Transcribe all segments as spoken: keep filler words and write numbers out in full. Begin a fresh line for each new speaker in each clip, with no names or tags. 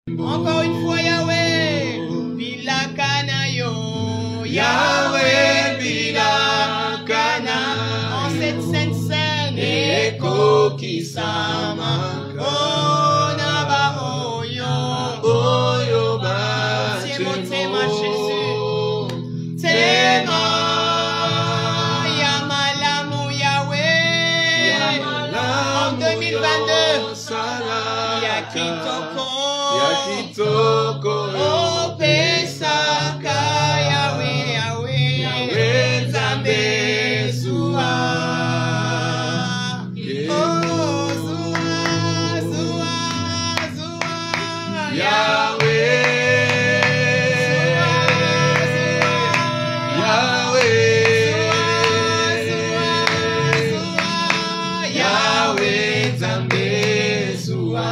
Encore une fois, Yahweh, Bilakana yo,
Yahweh, Bilakana,
en cette sainte scène,
Eko Kisama,
oh Naba Oyo,
Oyo Ba,
Témo, Téma Jésus,
Téma,
Yamalamu Yahweh, en deux mille vingt-deux, Yakitoko,
Yakitoko,
oh Pesaka, Yahweh, Yahweh,
Yahweh, Nzambe,
Zua, oh Zua, Zua, Zua,
Yahweh, Yahweh, Yahweh, Nzambe, Zua,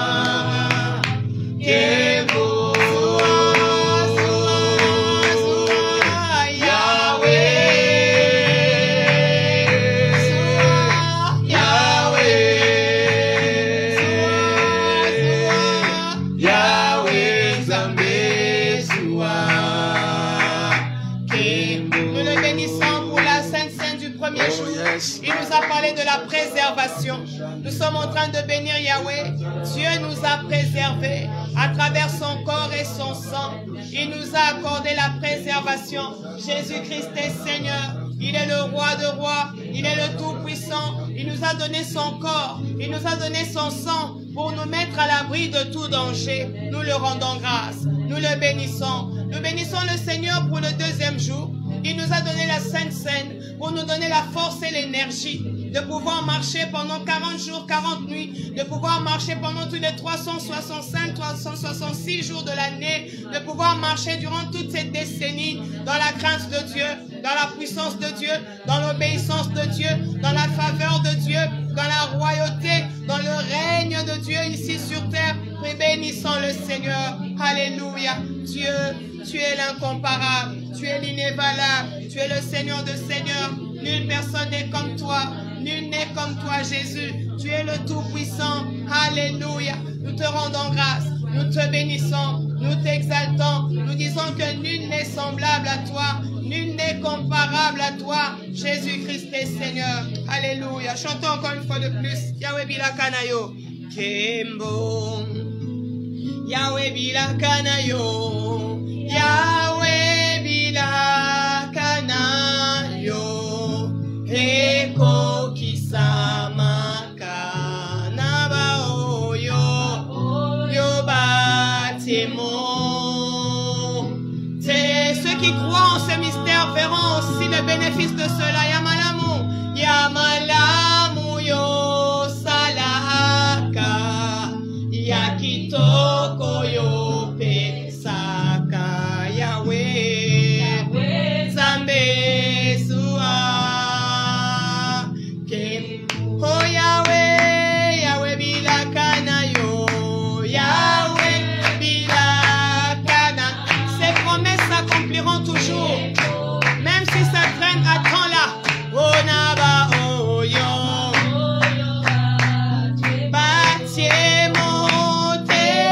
Kebo, Yahweh, Nzambe, Zua, Kebo.
Nous le bénissons pour la Sainte Seine du premier
Oh,
jour.
yes.
Il nous a parlé de la préservation. Nous sommes en train de bénir Yahweh. Dieu nous a préservés à travers son corps et son sang. Il nous a accordé la préservation. Jésus-Christ est Seigneur. Il est le roi de rois. Il est le Tout-Puissant. Il nous a donné son corps. Il nous a donné son sang pour nous mettre à l'abri de tout danger. Nous le rendons grâce. Nous le bénissons. Nous bénissons le Seigneur pour le deuxième jour. Il nous a donné la Sainte Seine pour nous donner la force et l'énergie de pouvoir marcher pendant quarante jours, quarante nuits, de pouvoir marcher pendant tous les trois cent soixante-cinq, trois cent soixante-six jours de l'année, de pouvoir marcher durant toute cette décennie dans la crainte de Dieu, dans la puissance de Dieu, dans l'obéissance de Dieu, dans la faveur de Dieu, dans la royauté, dans le règne de Dieu ici sur terre. Et bénissons le Seigneur. Alléluia. Dieu, tu es l'incomparable, tu es l'inévalable, tu es le Seigneur de Seigneurs. Nulle personne n'est comme toi, nul n'est comme toi, Jésus. Tu es le Tout-Puissant. Alléluia. Nous te rendons grâce, nous te bénissons, nous t'exaltons. Nous disons que nul n'est semblable à toi, nul n'est comparable à toi. Jésus-Christ est Seigneur. Alléluia. Chantons encore une fois de plus. Yahweh Bilakanayo. Kembo. Yahweh Bilakanayo. Yahweh Bilakanayo. Eko Kisama Kanaba Oyo. Yoba Témo. C'est ceux qui croient en ce mystère verront aussi le bénéfice de cela. Yamalamu. Yamalamu yo salaka. Yakitoko yo pesaka. Yahweh. Nzambe Zua. Kem. Oh Yahweh. Yahweh Bilakana yo. Yahweh Bilakana. Ces promesses s'accompliront toujours. Même si ça traîne, attends-la. Oh Naba Oyo. Batiemo te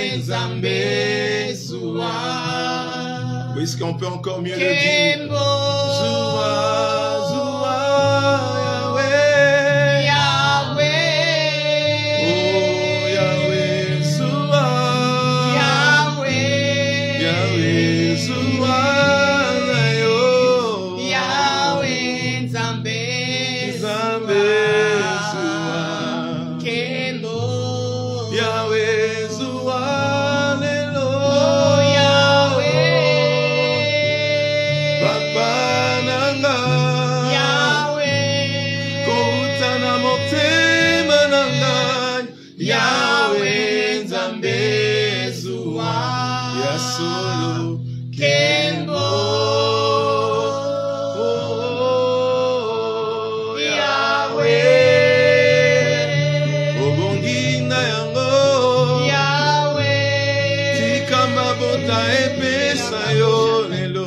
Nzambe Soua.
Oui, est-ce qu'on peut encore mieux le dire? Zoua, Zoua, Yahweh.
Yahweh.
Oh, Yahweh, Zoua.
Yahweh.
Yahweh, Zoua, Nayo.
Yahweh, Nzambe.
Nzambe Zoua.
Kembo.
Yahweh, Zoua, Lelo.
Oh, Yahweh.
Papa Nanga.
Yahweh.
Koutana motema nanga. Yahweh, Nzambe Zoua. Yasolo
Kembo.
Oh,
Yahweh.
Obongi na yango.
Yahweh.
Tikamba bota epesa yo lelo.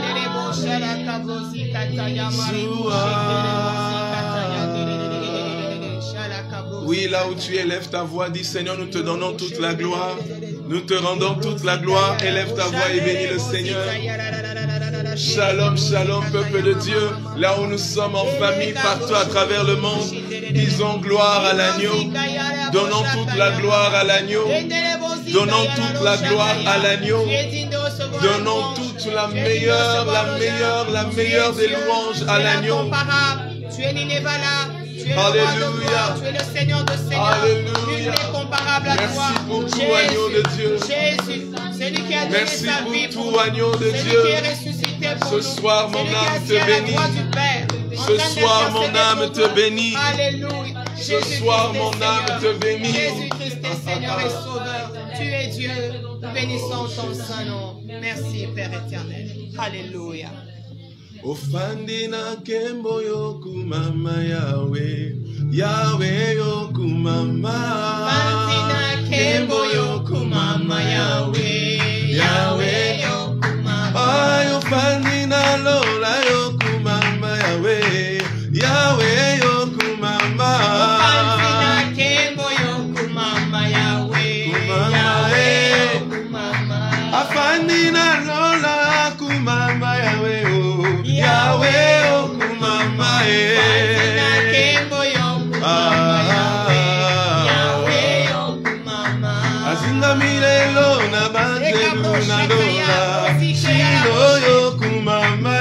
Oui, là où tu es, lève ta voix, dis Seigneur, nous te donnons toute la gloire. Nous te rendons toute la gloire. Élève ta voix et bénis le Seigneur. Shalom, shalom, peuple de Dieu. Là où nous sommes en famille, partout à travers le monde, disons gloire à l'agneau. Donnons toute la gloire à l'agneau. Donnons toute la gloire à l'agneau. Donnons toute la meilleure, la meilleure, la meilleure des louanges à l'agneau.
Tu es l'inévalable. Tu es
Alléluia.
le roi de gloire, tu es le Seigneur de Seigneurs.
Alléluia.
Nul n'est comparable à
Merci
toi.
pour tout,
Jésus,
agneau de Dieu.
Jésus, celui qui a donné
Merci
sa
pour
vie
tout,
pour nous.
agneau de
Celui
Dieu.
qui est ressuscité pour
Ce
nous.
soir, mon
Celui qui
âme
est
te
assis à la
bénit.
droite du Père, en
Ce
train
soir, mon
d'intercéder
âme
pour
te
toi.
bénit.
Alléluia.
Ce
Jésus-Christ
soir,
est
mon âme
Seigneur.
te bénit.
Jésus-Christ est Seigneur et Sauveur. Tu es Dieu. Nous bénissons ton saint nom. Merci, Père éternel. Alléluia.
Ofandi na kembo yokumama Yahweh, Yahweh yokumama.
Ofandi na kembo yokumama Yahweh, Yahweh yokumama.
Ay, ofandi na lola yokumama Yahweh, Yahweh yokumama.
Ofandi na kembo yokumama Yahweh, Yahweh yokumama.
Afandi na lola kumama Yahweh. Yahweh okumama
Yahweh okumama.
Azinga milelo na banzelu na lola. Shilo yokumama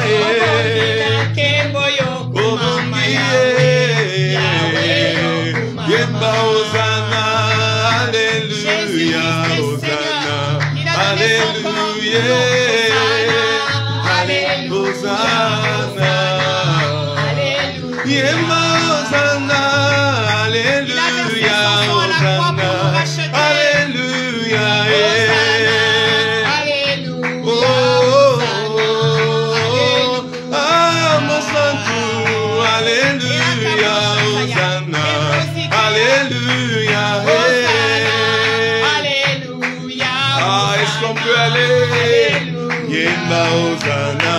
Yemba Hosanna, Alléluia, Hosanna, Alléluia, Hosanna, Yemba Hosanna, Alléluia, Hosanna, Alléluia, oh, ah, mon santo, Alléluia, Hosanna, Alléluia, ah, est-ce qu'on peut aller? Yemba Hosanna,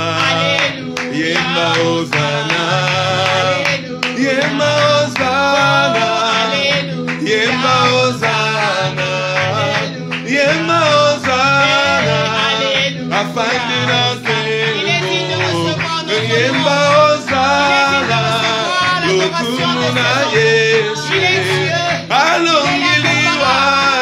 Yemba Hosanna, Yemba Hosanna, Yemba Hosanna, Yemba Hosanna, afandi na kembo, Yemba Hosanna, lokumu na Yesu, alongiliwa,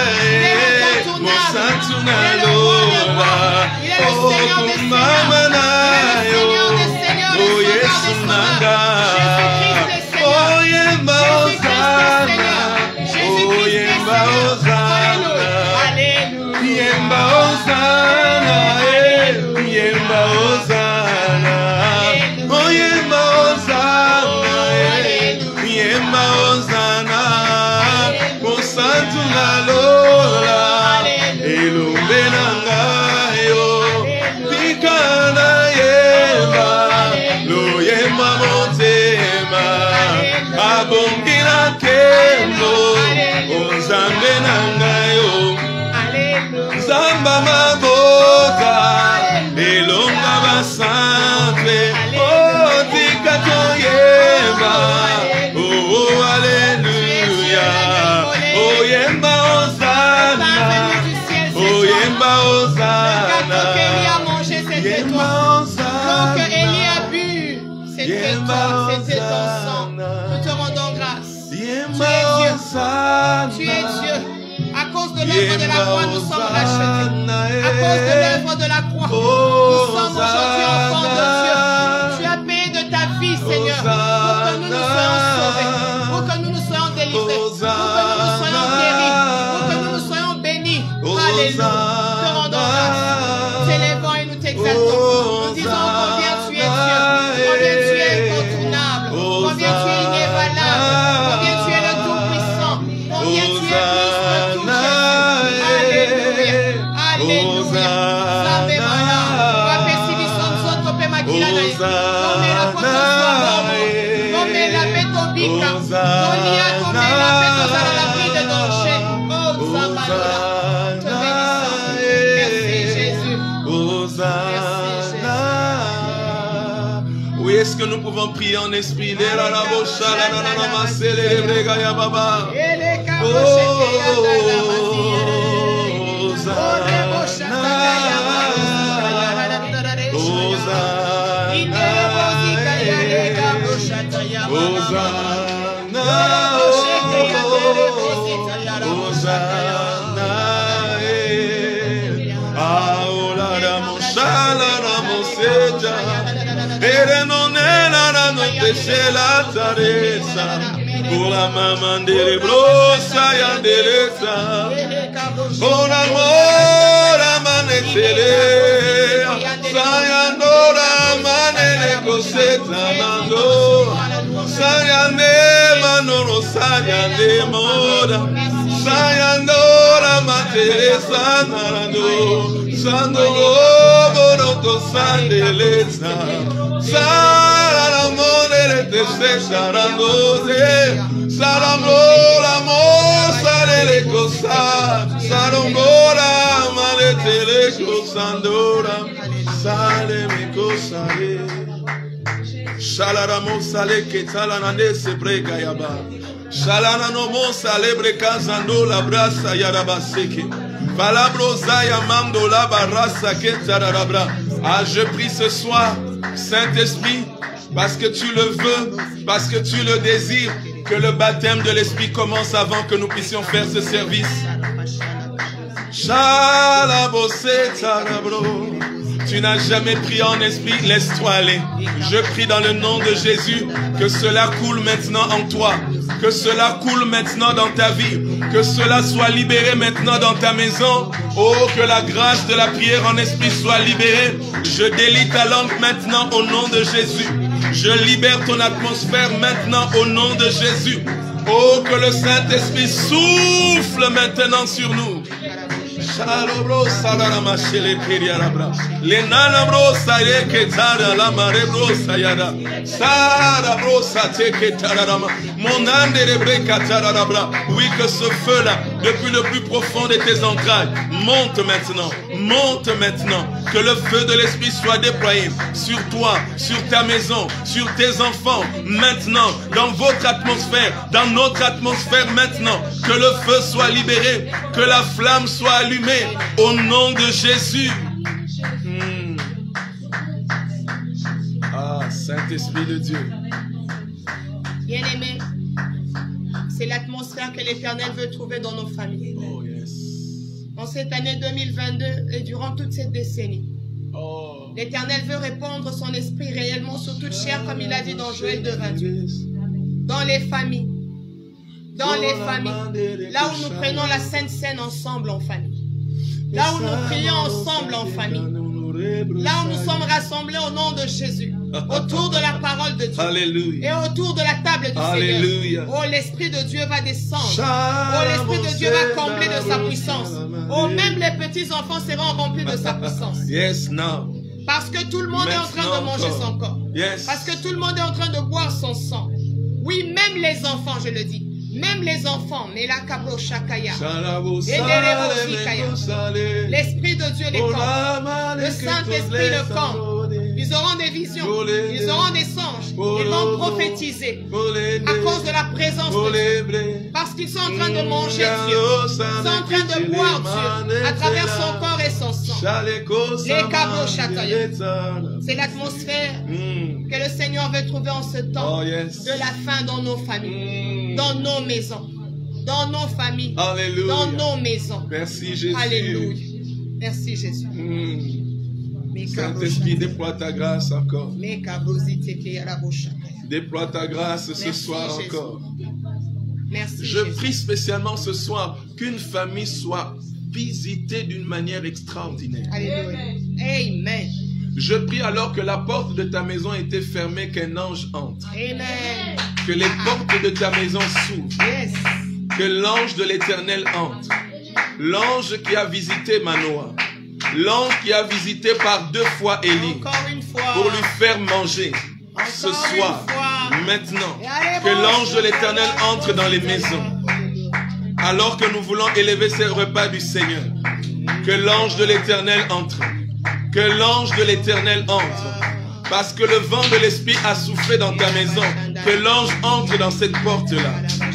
mosantu na lola, oh kumama na yo, oh Yesu nanga, oh Yemba Hosanna, oh Yemba Hosanna, Yemba Hosanna, Yemba Hosanna, oh Yemba Hosanna, Yemba Hosanna, mosantu na lola, elombe nanga yo, pikana yemba, lo yemba motema, abongi na kembo, ozambe nanga yo, zamba mabota, elonga basantre, oh tika toyemba, oh oh alléluia, oh yemba Hosanna,
C'était toi, c'était ton sang. Nous te rendons grâce. Tu es Dieu. Tu es Dieu. À cause de l'œuvre de la croix, nous sommes rachetés. À cause de l'œuvre de la croix, nous sommes aujourd'hui enfants de Dieu. Tu as payé de ta vie, Seigneur, pour que nous nous soyons sauvés, pour que nous nous soyons délivrés, pour que nous nous soyons guéris, pour que nous nous soyons bénis. Alléluia. Nous te rendons grâce. T'élèvons et nous t'exaltons. Nous disons combien tu es Dieu, combien tu es incontournable, combien tu es inévalable, combien tu es le Tout-Puissant, combien tu es plus que tout.
Oui, est-ce que nous pouvons prier en esprit? Pour la maman de l'ébrosa y a de l'esa, pour l'amour à manetele, sayandora manele coseta mando, sayande manoro sayande moda, sayandora matele sanarando, sandoro boroto sandeleza, saramone te sarandose, saramora mosa le cosa, sarongora manetele cosandora, sale mi cosale. Shalaramo sale que talanande se brega yaba. Shalanano mo sale breka zando la brasa yarabaseke. Palabrosa yamando la barasa que tararabra. Ah, je prie ce soir, Saint-Esprit, parce que tu le veux, parce que tu le désires, que le baptême de l'Esprit commence avant que nous puissions faire ce service. Shalabose tarabro. Tu n'as jamais prié en esprit, laisse-toi aller. Je prie dans le nom de Jésus que cela coule maintenant en toi, que cela coule maintenant dans ta vie, que cela soit libéré maintenant dans ta maison. Oh, que la grâce de la prière en esprit soit libérée. Je délie ta langue maintenant au nom de Jésus. Je libère ton atmosphère maintenant au nom de Jésus. Oh, que le Saint-Esprit souffle maintenant sur nous. Shalobro salarama shele keriarabra. Le nanabro saye que tara la marebro sayara. Sarabro sate que tararama. Mon âme de rebreka tararabra. Oui, que ce feu-là, depuis le plus profond de tes entrailles, monte maintenant, monte maintenant. Que le feu de l'Esprit soit déployé sur toi, sur ta maison, sur tes enfants, maintenant, dans votre atmosphère, dans notre atmosphère maintenant. Que le feu soit libéré, que la flamme soit allumée au nom de Jésus. Hmm. Ah, Saint-Esprit de Dieu.
Bien-aimés, c'est l'atmosphère que l'Éternel veut trouver dans nos familles.
Oh, yes.
En cette année deux mille vingt-deux et durant toute cette décennie,
Oh.
l'Éternel veut répandre son esprit réellement sur toute chair, comme il a dit dans Joël deux vingt-huit. Dans les familles, dans les familles, là où nous prenons la Sainte Seine ensemble en famille, là où nous prions ensemble en famille, là où nous sommes rassemblés au nom de Jésus, autour de la parole de Dieu.
Alléluia.
Et autour de la table du
Alléluia.
Seigneur. Oh, l'Esprit de Dieu va descendre. Oh, l'Esprit de Dieu va combler de sa puissance. Oh, même les petits enfants seront remplis de sa puissance.
Yes, now.
Parce que tout le monde
Maintenant
est en train de manger
encore.
son corps.
Yes.
Parce que tout le monde est en train de boire son sang. Oui, même les enfants, je le dis. Même les enfants. Mais la cabro shakaya. L'Esprit de Dieu les campe. Le Saint-Esprit le campe. Ils auront des visions. Ils auront des songes. Ils vont prophétiser. À cause de la présence de Dieu. Parce qu'ils sont en train de manger Dieu. Ils sont en train de boire Dieu. À travers son corps et son sang. Les cabos chatoyants. C'est l'atmosphère
Mm.
que le Seigneur veut trouver en ce temps
Oh, yes.
de la fin dans nos familles,
Mm.
dans nos maisons, dans nos familles,
Alléluia.
dans nos maisons.
Merci Jésus.
Alléluia. Merci Jésus.
Mm.
Mes cabos
Saint-Esprit,
chatoyants.
déploie ta grâce encore.
Mes cabos chatoyants.
Déploie ta grâce ce
Merci,
soir
Jésus.
encore.
Merci
Je
Jésus.
prie spécialement ce soir qu'une famille soit visitée d'une manière extraordinaire.
Alléluia. Amen.
Je prie alors que la porte de ta maison était fermée, qu'un ange entre.
Amen.
Que les portes de ta maison s'ouvrent.
Yes.
Que l'ange de l'Éternel entre. L'ange qui a visité Manoah. L'ange qui a visité par deux fois Élie.
Encore une fois.
Pour lui faire manger. Ce
Encore
soir,
une fois.
maintenant,
Et allez,
que
bon,
l'ange de l'Éternel
bon,
entre dans les maisons. Alors que nous voulons élever ces repas du Seigneur. Que l'ange de l'Éternel entre. Que l'ange de l'Éternel entre. Parce que le vent de l'Esprit a soufflé dans ta maison. Que l'ange entre dans cette porte-là.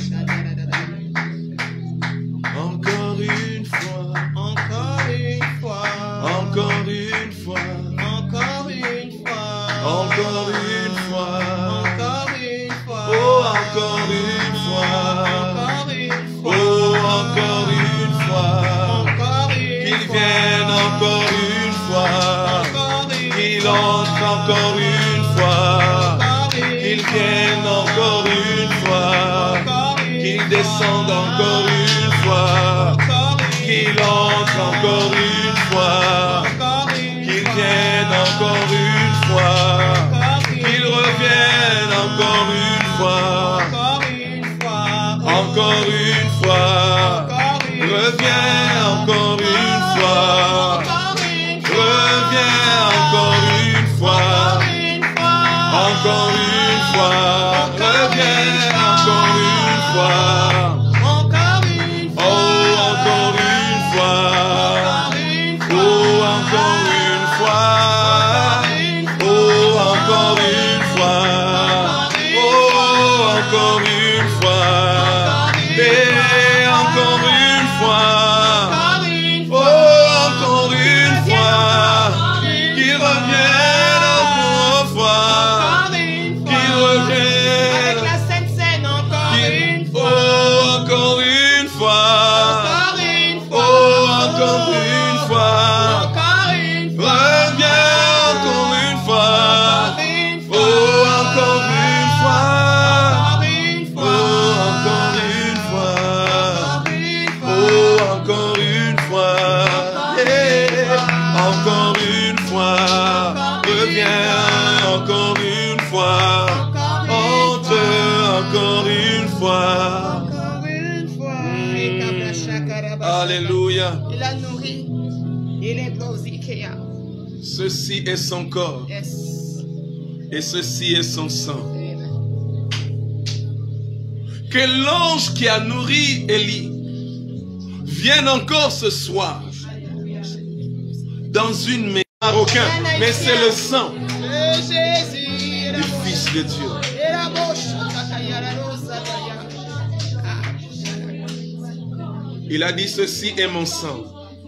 Encore une fois.
Encore une fois.
Encore une fois.
Encore une fois.
Encore une fois.
Encore une fois.
Oh, encore une fois.
Encore une fois.
Oh, encore une fois.
Encore une
Qu'il
fois.
vienne encore une fois.
Encore une
Qu'il entre encore une fois.
Encore une
Qu'il vienne encore une fois.
Encore une
Qu'il descende encore une fois.
Encore une
Qu'il entre encore une fois.
Encore une
Qu'il vienne encore une fois.
Encore une
Qu'il revienne encore une fois.
Encore une fois.
Encore une fois.
Encore une
Reviens encore une fois.
Encore une
Reviens encore une fois.
Encore une fois.
Encore une fois. Reviens encore une fois.
Encore une fois.
Oh, encore une fois.
Encore une fois.
Oh, encore une fois. Oh, encore une fois. Oh, encore une fois. Et encore une fois. Oh, encore une fois. Qu'il revienne encore une fois. Qu'il revienne.
Avec la Sainte Seine, encore
Qu'il-
une
Oh,
fois.
encore une fois.
Encore une
Oh,
fois.
encore une fois.
Encore une fois.
Reviens encore une fois.
Encore une
Oh,
fois.
encore une fois.
Encore une
Oh,
fois.
encore une fois.
Encore une fois.
Oh, encore une fois. Yeah. Encore une fois. Reviens encore une fois. Entre encore une fois.
Encore une fois.
Alléluia.
Il a nourri. Il est bozikea.
Ceci est son corps
Yes.
et ceci est son sang.
Amen.
Que l'ange qui a nourri Élie vienne encore ce soir dans une maison marocain, mais c'est le sang
Le Jésus.
du Fils de Dieu.
Et la bouche.
Il a dit ceci est mon sang.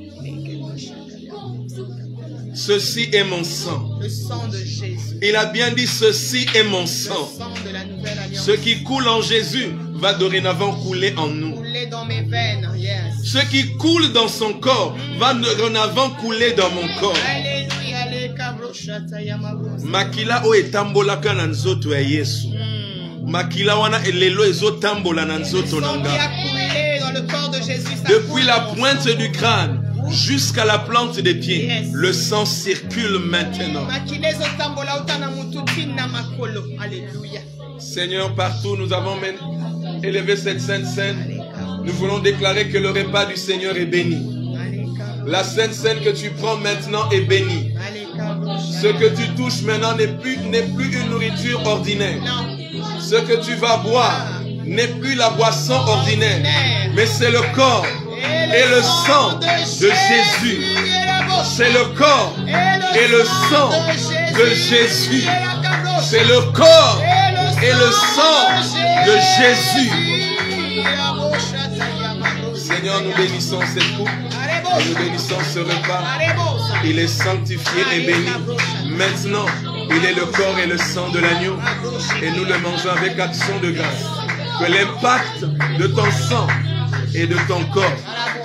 Ceci est mon sang.
Le sang de Jésus.
Il a bien dit ceci est mon
Le
sang.
sang de la nouvelle alliance.
Ce qui coule en Jésus va dorénavant couler en nous.
Coulé dans mes veines. Yes.
Ce qui coule dans son corps va dorénavant couler dans mon corps.
Alléluia. Les cabrochata yamabros.
Makila o etambolaka na nzoto ya Yesu. Makila wana elelo ezotambola na
Le
nzoto
sang qui
nanga.
a coulé dans le corps de Jésus. ça
Depuis
coule
la
dans mon
pointe
sang.
du crâne jusqu'à la plante des pieds,
Yes.
le sang circule maintenant.
Makilezo tambola utana mututi na makolo. Alléluia.
Seigneur, partout nous avons men- élevé cette sainte scène. Nous voulons déclarer que le repas du Seigneur est béni. La sainte scène que tu prends maintenant est bénie. Ce que tu touches maintenant n'est plus, n'est plus une nourriture ordinaire.
Non.
Ce que tu vas boire n'est plus la boisson ordinaire, mais c'est le corps et le sang de Jésus. C'est le corps et le sang de Jésus. C'est le corps et le sang de Jésus. Seigneur, nous bénissons cette coupe. Et nous bénissons ce repas. Il est sanctifié et béni. Maintenant, il est le corps et le sang de l'agneau. Et nous le mangeons avec action de grâce. Que l'impact de ton sang et de ton corps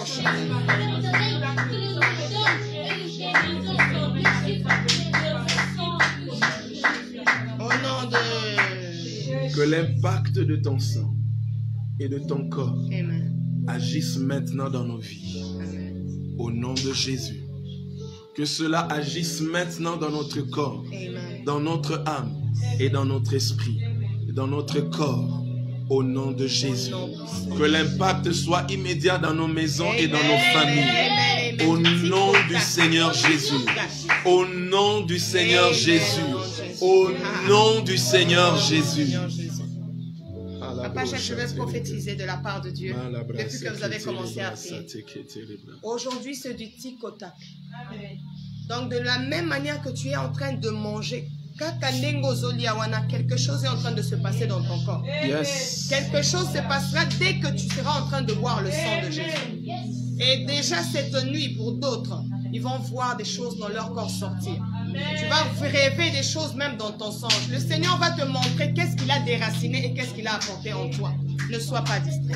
que l'impact de ton sang et de ton corps
Amen.
agisse maintenant dans nos vies.
Amen.
Au nom de Jésus. Que cela agisse maintenant dans notre corps,
Amen.
dans notre âme et dans notre esprit, dans notre corps. Au nom de Jésus. Que l'impact soit immédiat dans nos maisons et dans nos familles. Au nom du Seigneur Jésus. Au nom du Seigneur Jésus. Au nom du Seigneur Jésus.
Papa, je vais prophétiser de la part de Dieu depuis que vous avez commencé à prier. Aujourd'hui, c'est du tic au tac. Donc, de la même manière que tu es en train de manger, quelque chose est en train de se passer dans ton corps.
Yes.
Quelque chose se passera dès que tu seras en train de boire le sang de Jésus. Et déjà cette nuit, pour d'autres, ils vont voir des choses dans leur corps sortir. Tu vas rêver des choses même dans ton songe. Le Seigneur va te montrer qu'est-ce qu'il a déraciné et qu'est-ce qu'il a apporté en toi. Ne sois pas distrait.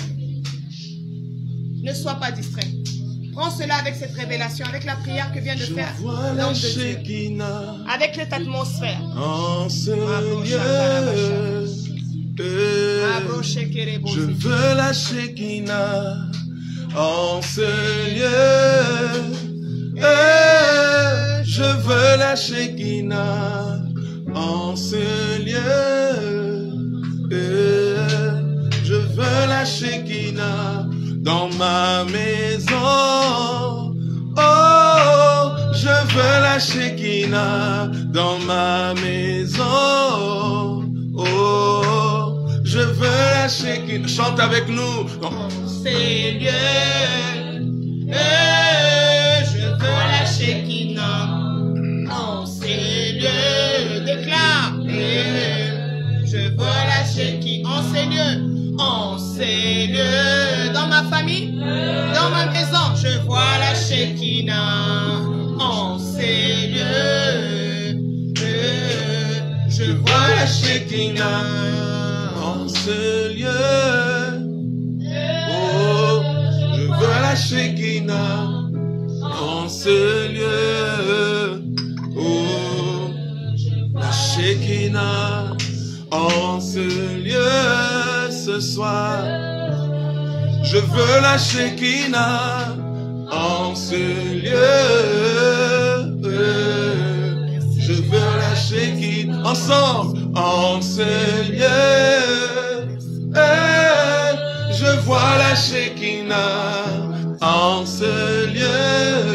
Ne sois pas distrait. Prends cela avec cette révélation, avec la prière que vient de faire l'homme de Dieu. Avec cette atmosphère.
En ce lieu, je veux la Shekinah. En ce lieu, je veux la Shekinah. En ce lieu, je veux la Shekinah. Dans ma maison, oh, je veux la Shekinah. Dans ma maison, oh, je veux la Shekinah. Chante avec nous.
Dans ces lieux, euh, je veux la Shekinah. Dans ces lieux, déclare, euh, je veux la Shekinah. En ces lieux. En ces lieux, dans ma famille, dans ma maison, je vois la Shekinah. En ces lieux, je vois la Shekinah.
En ce lieu, oh, je veux la Shekinah. En ce lieu, oh, la Shekinah. En ce lieu, ce soir, je veux la Shekinah. En ce lieu, je veux la Shekinah. Ensemble, en ce lieu, je vois la Shekinah. En ce lieu,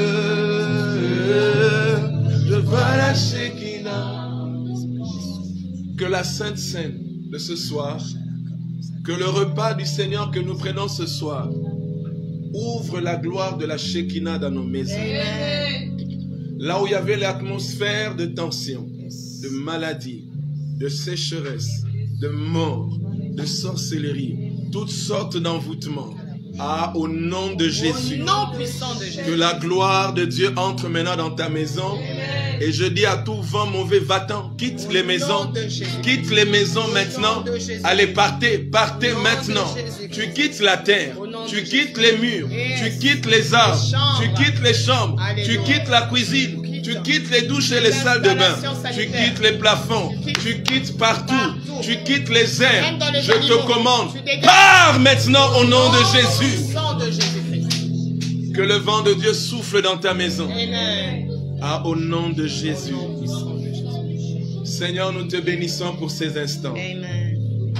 je vois la Shekinah. Que la Sainte Seine de ce soir, que le repas du Seigneur que nous prenons ce soir, ouvre la gloire de la Shekinah dans nos maisons. Là où il y avait l'atmosphère de tension, de maladie, de sécheresse, de mort, de sorcellerie, toutes sortes d'envoûtements. Ah, au nom de Jésus,
au nom puissant de Jésus,
que la gloire de Dieu entre maintenant dans ta maison. Et je dis à tout vent mauvais, va-t'en, quitte les maisons, quitte les maisons maintenant. Allez, partez, partez maintenant. Tu quittes la terre, tu quittes les murs, tu quittes les arbres, tu quittes les chambres, tu quittes la cuisine, tu quittes les douches et les salles de bain, tu quittes les plafonds, tu quittes partout, tu quittes les airs. Je te commande, pars maintenant au nom de Jésus. Que le vent de Dieu souffle dans ta maison. Ah, au nom de Jésus. Seigneur, nous te bénissons pour ces instants.
Amen.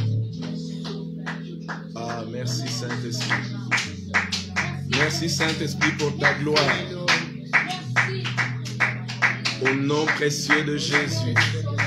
Ah, merci Saint-Esprit. Merci Saint-Esprit pour ta gloire. Au nom précieux de Jésus.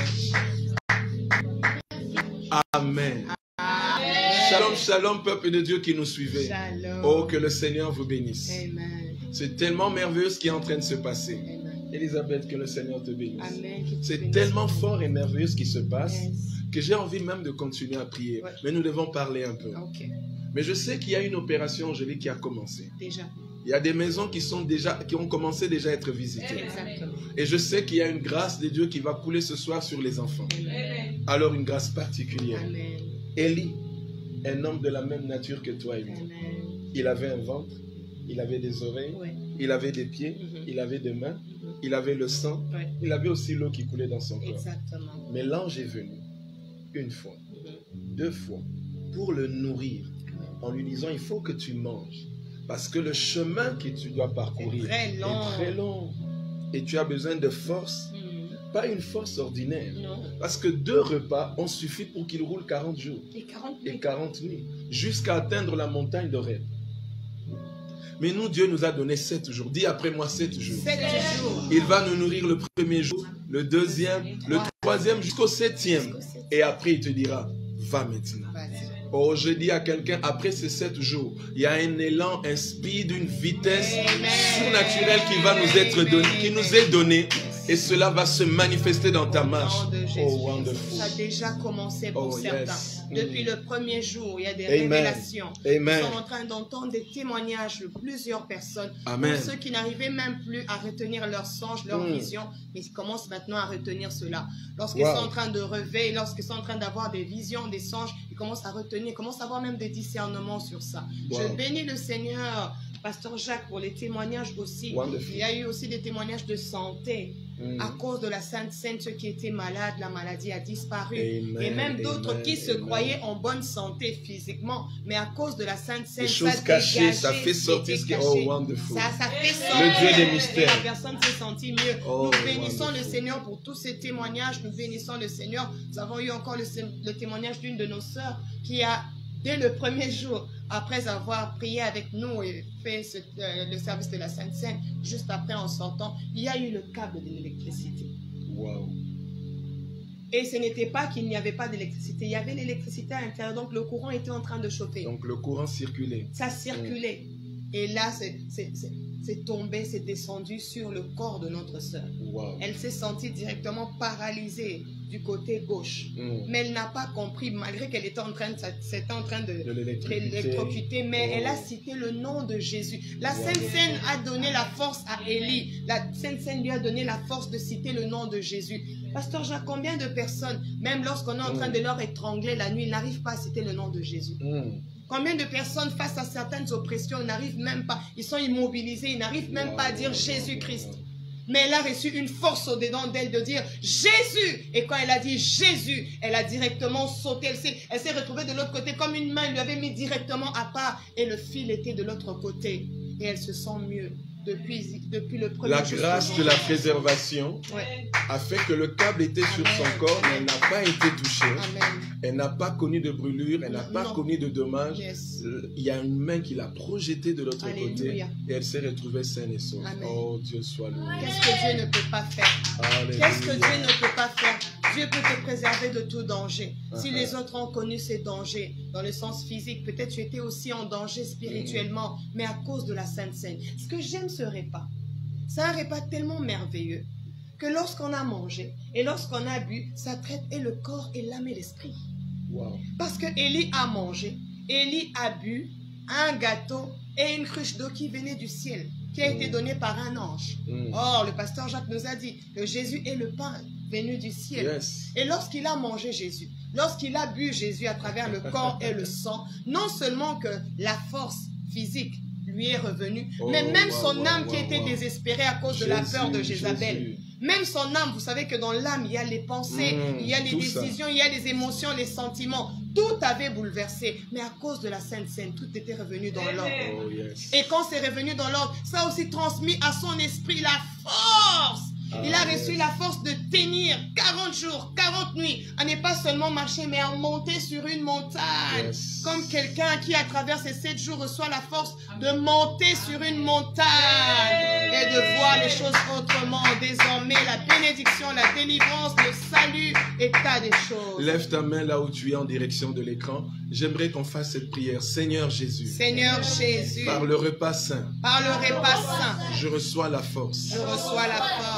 Amen. Shalom, shalom, peuple de Dieu qui nous suivait.
Shalom.
Oh, que le Seigneur vous bénisse.
Amen.
C'est tellement merveilleux ce qui est en train de se passer.
Amen.
Elisabeth, que le Seigneur te bénisse.
Amen.
C'est tellement fort et merveilleux ce qui se passe
Yes.
que j'ai envie même de continuer à prier.
Ouais.
Mais nous devons parler un peu.
Ok.
Mais je sais qu'il y a une opération angélique qui a commencé.
Déjà.
Il y a des maisons qui, sont déjà, qui ont commencé déjà à être visitées.
Exactement.
Et je sais qu'il y a une grâce de Dieu qui va couler ce soir sur les enfants.
Amen.
Alors une grâce particulière.
Amen.
Élie, un homme de la même nature que toi et moi.
Amen.
Il avait un ventre, il avait des oreilles,
Ouais.
il avait des pieds,
Mhm.
il avait des mains,
Mhm.
il avait le sang,
Ouais.
il avait aussi l'eau qui coulait dans son corps.
Exactement.
Mais l'ange est venu une fois,
Mhm.
deux fois, pour le nourrir, en lui disant, il faut que tu manges. Parce que le chemin que tu dois parcourir
C'est très long.
est très long. Et tu as besoin de force,
Mhm.
pas une force ordinaire.
Non.
Parce que deux repas ont suffi pour qu'il roule quarante jours
Et quarante
et
minutes.
quarante nuits, jusqu'à atteindre la montagne d'Horeb. Mais nous, Dieu nous a donné sept jours. Dis après moi sept jours.
Sept jours.
Il va nous nourrir le premier jour, le deuxième, le troisième, jusqu'au septième. Et après, il te dira, va maintenant.
Vas-y.
Oh, je dis à quelqu'un, après ces sept jours, il y a un élan, un speed, d'une vitesse
Amen.
surnaturelle qui va nous être donné, qui nous est donnée. Et cela va se manifester dans ta
Au
marche.
nom de Jésus.
Oh, wonderful.
Ça a déjà commencé pour
Oh,
certains.
yes.
Depuis
Mm.
le premier jour, il y a des
Amen.
révélations.
Amen.
Nous sommes en train d'entendre des témoignages de plusieurs personnes.
Amen.
Pour ceux qui n'arrivaient même plus à retenir leurs songes, leurs
Mm.
visions, mais ils commencent maintenant à retenir cela. Lorsqu'ils
Wow.
sont en train de rêver, lorsqu'ils sont en train d'avoir des visions, des songes, ils commencent à retenir, ils commencent à avoir même des discernements sur ça.
Wow.
Je bénis le Seigneur, Pasteur Jacques, pour les témoignages aussi.
Wonderful.
Il y a eu aussi des témoignages de santé.
Mm.
À cause de la Sainte Seine, ceux qui étaient malades, la maladie a disparu.
Amen,
Et même d'autres
amen,
qui se
amen.
croyaient en bonne santé physiquement, mais à cause de la Sainte Seine,
Des
ça
choses cachées, ça
dégageait
fait
ce qui
sortir
était
ce qui est
caché.
oh, wonderful.
Ça, ça fait sortir.
Le Dieu des
Et
mystères.
la personne s'est sentie mieux.
Oh,
Nous bénissons
wonderful.
le Seigneur pour tous ces témoignages. Nous bénissons le Seigneur. Nous avons eu encore le, le témoignage d'une de nos sœurs qui a, dès le premier jour, après avoir prié avec nous et fait ce- euh, le service de la Sainte Seine, juste après en sortant, il y a eu le câble de l'électricité.
Wow.
Et ce n'était pas qu'il n'y avait pas d'électricité. Il y avait l'électricité à l'intérieur, donc le courant était en train de chauffer.
Donc le courant circulait.
Ça circulait. Et là, c'est- c'est c'est- c'est tombé, c'est descendu sur le corps de notre sœur.
Wow.
Elle s'est sentie directement paralysée du côté gauche.
Mm.
Mais elle n'a pas compris, malgré qu'elle était en train de, s'était en train de,
De l'électricité.
l'électrocuter, mais
Oh.
elle a cité le nom de Jésus. La
Wow.
Sainte Seine a donné la force à Élie. La Sainte Seine lui a donné la force de citer le nom de Jésus. Pasteur Jacques, combien de personnes, même lorsqu'on est en train
Mm.
de leur étrangler la nuit, n'arrivent pas à citer le nom de Jésus?
Mm.
Combien de personnes face à certaines oppressions n'arrivent même pas, ils sont immobilisés, ils n'arrivent même
Wow.
pas à dire Jésus-Christ. Mais elle a reçu une force au-dedans d'elle de dire Jésus. Et quand elle a dit Jésus, elle a directement sauté. Elle s'est, elle s'est retrouvée de l'autre côté comme une main lui avait mis directement à part. Et le fil était de l'autre côté. Et elle se sent mieux depuis, depuis le premier
La
jour.
grâce de la préservation
Ouais.
a fait que le câble était sur
Amen.
son corps, mais elle n'a pas été touchée.
Amen.
Elle n'a pas connu de brûlure, elle n'a
Non,
pas
non.
connu de dommages.
Yes.
Il y a une main qui l'a projetée de l'autre côté
Alléluia.
et elle s'est retrouvée saine et sauve.
Amen.
Oh, Dieu soit loué.
Qu'est-ce que Dieu ne peut pas faire?
Alléluia.
Qu'est-ce que Dieu ne peut pas faire? Dieu peut te préserver de tout danger. Si
Uh-huh.
les autres ont connu ces dangers, dans le sens physique, peut-être tu étais aussi en danger spirituellement, mais à cause de la Sainte Seine. Ce que j'aime ce repas, c'est un repas tellement merveilleux que lorsqu'on a mangé et lorsqu'on a bu, ça traite et le corps et l'âme et l'esprit.
Wow.
Parce que Élie a mangé, Élie a bu un gâteau et une cruche d'eau qui venait du ciel, qui a été donnée par un ange.
Mm.
Or, le pasteur Jacques nous a dit que Jésus est le pain venu du ciel.
Yes.
Et lorsqu'il a mangé Jésus, lorsqu'il a bu Jésus à travers le corps et le sang, non seulement que la force physique lui est revenue,
Oh,
mais même
wow,
son
wow,
âme
wow,
qui était
wow.
désespérée à cause de la
Jésus,
peur de Jézabel.
Jésus.
Même son âme, vous savez que dans l'âme, il y a les pensées,
Mm,
il y a les
tout ça.
décisions, il y a les émotions, les sentiments. Tout avait bouleversé. Mais à cause de la Sainte Seine, tout était revenu dans l'ordre.
Oh, yes.
Et quand c'est revenu dans l'ordre, ça a aussi transmis à son esprit la force. Il a
Ah,
reçu
yes.
la force de tenir quarante jours, quarante nuits, à ne pas seulement marcher, mais à monter sur une montagne.
Yes.
Comme quelqu'un qui, à travers ces sept jours, reçoit la force de monter sur une montagne et de voir les choses autrement. Désormais, la bénédiction, la délivrance, le salut, état des choses.
Lève ta main là où tu es en direction de l'écran. J'aimerais qu'on fasse cette prière. Seigneur Jésus,
Seigneur Jésus,
par le repas saint,
par le repas saint,
je reçois la force.
je reçois la force.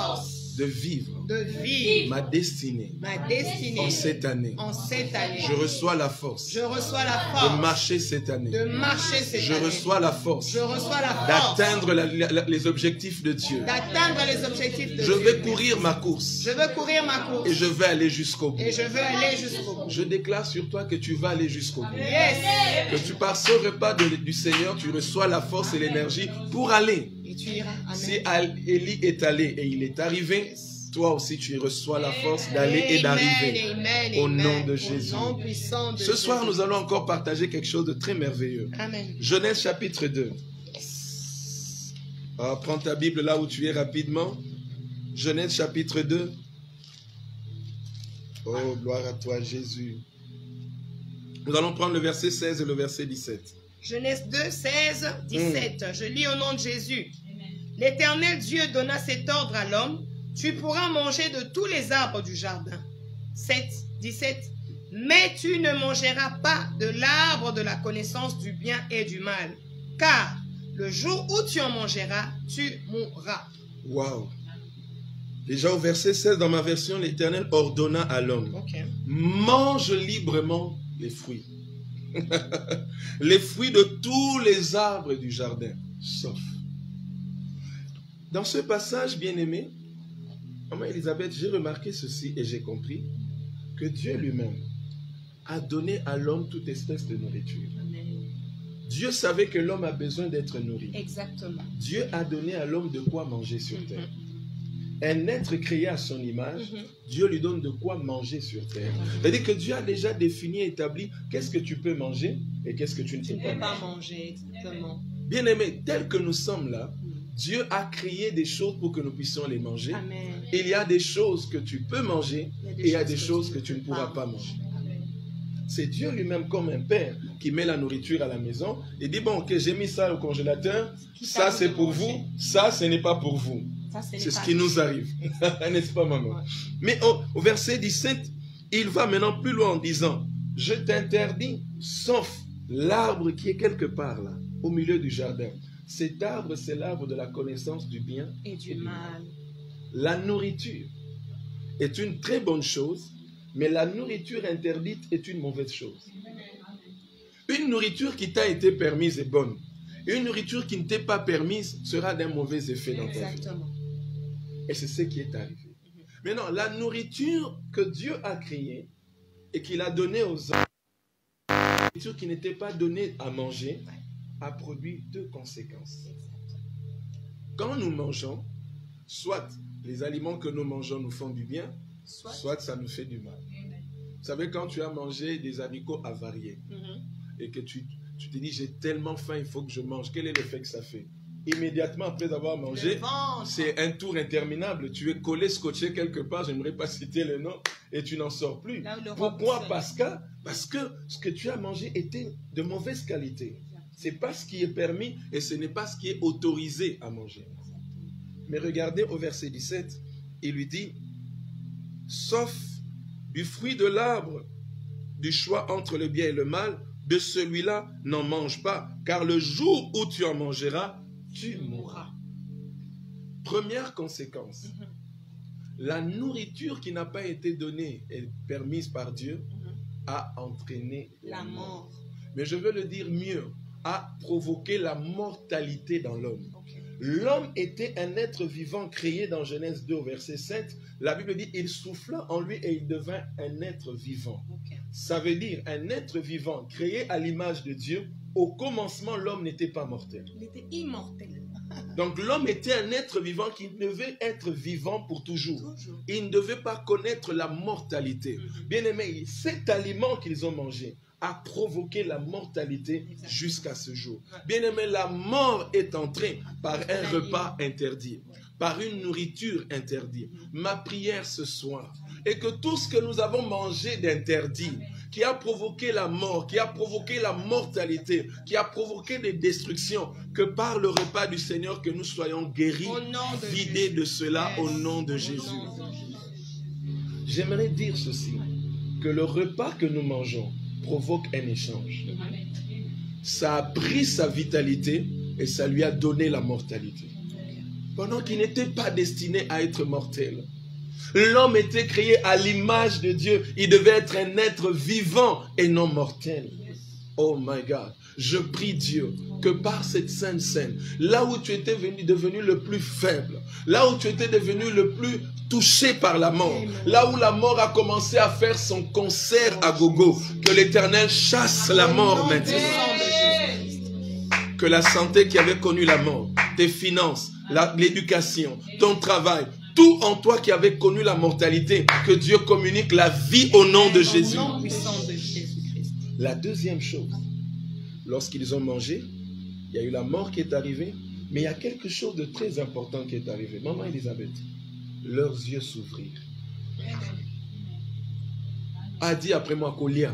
de vivre
de vivre
ma destinée
ma destinée
en cette année.
en cette année.
Je reçois la force
Je reçois la
de
force
marcher cette année.
de marcher cette
Je
année.
reçois la force
Je reçois la force
d'atteindre la- la- les objectifs de Dieu.
d'atteindre les objectifs de
Je
Dieu.
vais courir ma course
Je veux courir ma course
et je vais aller jusqu'au bout.
et je veux aller jusqu'au bout.
Je déclare sur toi que tu vas aller jusqu'au bout.
Yes.
Que tu pars sans repas de- du Seigneur, tu reçois la force et l'énergie pour aller.
Et tu iras. Amen.
Si Al- Élie est allé et il est arrivé, toi aussi tu reçois la force d'aller et d'arriver.
Amen, amen,
Au
amen.
nom de Jésus.
Au nom puissant de
Ce soir,
Jésus.
nous allons encore partager quelque chose de très merveilleux.
Amen.
Genèse chapitre deux. Ah, prends ta Bible là où tu es rapidement. Genèse chapitre deux. Oh, gloire à toi Jésus. Nous allons prendre le verset seize et le verset dix-sept.
Genèse deux, seize, dix-sept. Je lis au nom de Jésus. L'Éternel Dieu donna cet ordre à l'homme. Tu pourras manger de tous les arbres du jardin. sept, dix-sept. Mais tu ne mangeras pas de l'arbre de la connaissance du bien et du mal. Car le jour où tu en mangeras, tu mourras.
Waouh. Déjà au verset seize, dans ma version, l'Éternel ordonna à l'homme.
Ok.
Mange librement les fruits. Les fruits de tous les arbres du jardin, sauf. Dans ce passage, bien-aimé, maman Elisabeth, j'ai remarqué ceci et j'ai compris que Dieu lui-même a donné à l'homme toute espèce de nourriture.
Amen.
Dieu savait que l'homme a besoin d'être nourri.
Exactement.
Dieu a donné à l'homme de quoi manger sur
Mhm.
terre. Un être créé à son image,
Mhm.
Dieu lui donne de quoi manger sur terre. C'est-à-dire que Dieu a déjà défini et établi qu'est-ce que tu peux manger et qu'est-ce que tu ne
Tu
peux
ne
pas
peux pas
manger.
manger, exactement.
Bien-aimés, tel que nous sommes là, Dieu a créé des choses pour que nous puissions les manger.
Amen.
Il y a des choses que tu peux manger et il y a des choses que tu ne pourras pas manger.
Amen.
C'est Dieu lui-même comme un père qui met la nourriture à la maison et dit, bon, ok, j'ai mis ça au congélateur, ça c'est pour vous, ça ce n'est pas pour vous.
Ça, ce n'est
C'est ce
pas
qui nous
juste.
arrive, n'est-ce pas maman?
Ouais.
Mais au, au verset dix-sept, il va maintenant plus loin en disant, je t'interdis, sauf l'arbre qui est quelque part là, au milieu du jardin. Cet arbre, c'est l'arbre de la connaissance du bien
Et du mal.
La nourriture est une très bonne chose, mais la nourriture interdite est une mauvaise chose. Une nourriture qui t'a été permise est bonne. Une nourriture qui ne t'est pas permise sera d'un mauvais effet dans ta vie.
Exactement.
Et c'est ce qui est arrivé. Maintenant, la nourriture que Dieu a créée et qu'il a donnée aux hommes, la nourriture qui n'était pas donnée à manger, a produit deux conséquences. Quand nous mangeons, soit les aliments que nous mangeons nous font du bien,
Soit.
soit ça nous fait du mal. Vous savez, quand tu as mangé des haricots avariés
Mhm.
et que tu, tu te dis, j'ai tellement faim, il faut que je mange, quel est l'effet que ça fait? Immédiatement après avoir mangé,
Le ventre.
c'est un tour interminable. Tu es collé, scotché quelque part, je n'aimerais pas citer le nom, et tu n'en sors plus.
Là où le
Pourquoi?
roi
Parce que, parce que ce que tu as mangé était de mauvaise qualité. Ce n'est pas ce qui est permis et ce n'est pas ce qui est autorisé à manger. Mais regardez au verset dix-sept, il lui dit, sauf du fruit de l'arbre, du choix entre le bien et le mal, de celui-là n'en mange pas, car le jour où tu en mangeras, tu mourras. Première conséquence,
Mhm.
la nourriture qui n'a pas été donnée et permise par Dieu
Mhm.
a entraîné
La mort.
Mais je veux le dire mieux, a provoqué la mortalité dans l'homme.
Ok.
L'homme était un être vivant créé dans Genèse deux, verset sept. La Bible dit, il souffla en lui et il devint un être vivant.
Ok.
Ça veut dire un être vivant créé à l'image de Dieu. Au commencement, l'homme n'était pas mortel.
Il était immortel.
Donc l'homme était un être vivant qui devait être vivant pour toujours.
Toujours.
Il ne devait pas connaître la mortalité.
Mhm.
Bien aimé, cet aliment qu'ils ont mangé a provoqué la mortalité
Exactement.
jusqu'à ce jour.
Ouais.
Bien aimé, la mort est entrée par un
La
repas interdit,
Ouais.
par une nourriture interdite.
Mhm.
Ma prière ce soir est que tout ce que nous avons mangé d'interdit, qui a provoqué la mort, qui a provoqué la mortalité, qui a provoqué des destructions, que par le repas du Seigneur, que nous soyons guéris,
Au nom de
vidés
Jésus.
de cela au nom de
Au
Jésus.
nom de Jésus.
J'aimerais dire ceci, que le repas que nous mangeons provoque un échange. Ça a pris sa vitalité et ça lui a donné la mortalité. pendant qu'il n'était pas destiné à être mortel. L'homme était créé à l'image de Dieu. Il devait être un être vivant et non mortel. Oh my God. Je prie Dieu que par cette sainte scène, là où tu étais venu, devenu le plus faible, là où tu étais devenu le plus touché par la mort, là où la mort a commencé à faire son concert à gogo, que l'Éternel chasse la mort maintenant. Que la santé qui avait connu la mort, tes finances, l'éducation, ton travail, tout en toi qui avait connu la mortalité, que Dieu communique la vie au nom de Jésus. La deuxième chose, lorsqu'ils ont mangé, il y a eu la mort qui est arrivée, mais il y a quelque chose de très important qui est arrivé. Maman Elisabeth, leurs yeux s'ouvrirent. A dit après moi, Kolia,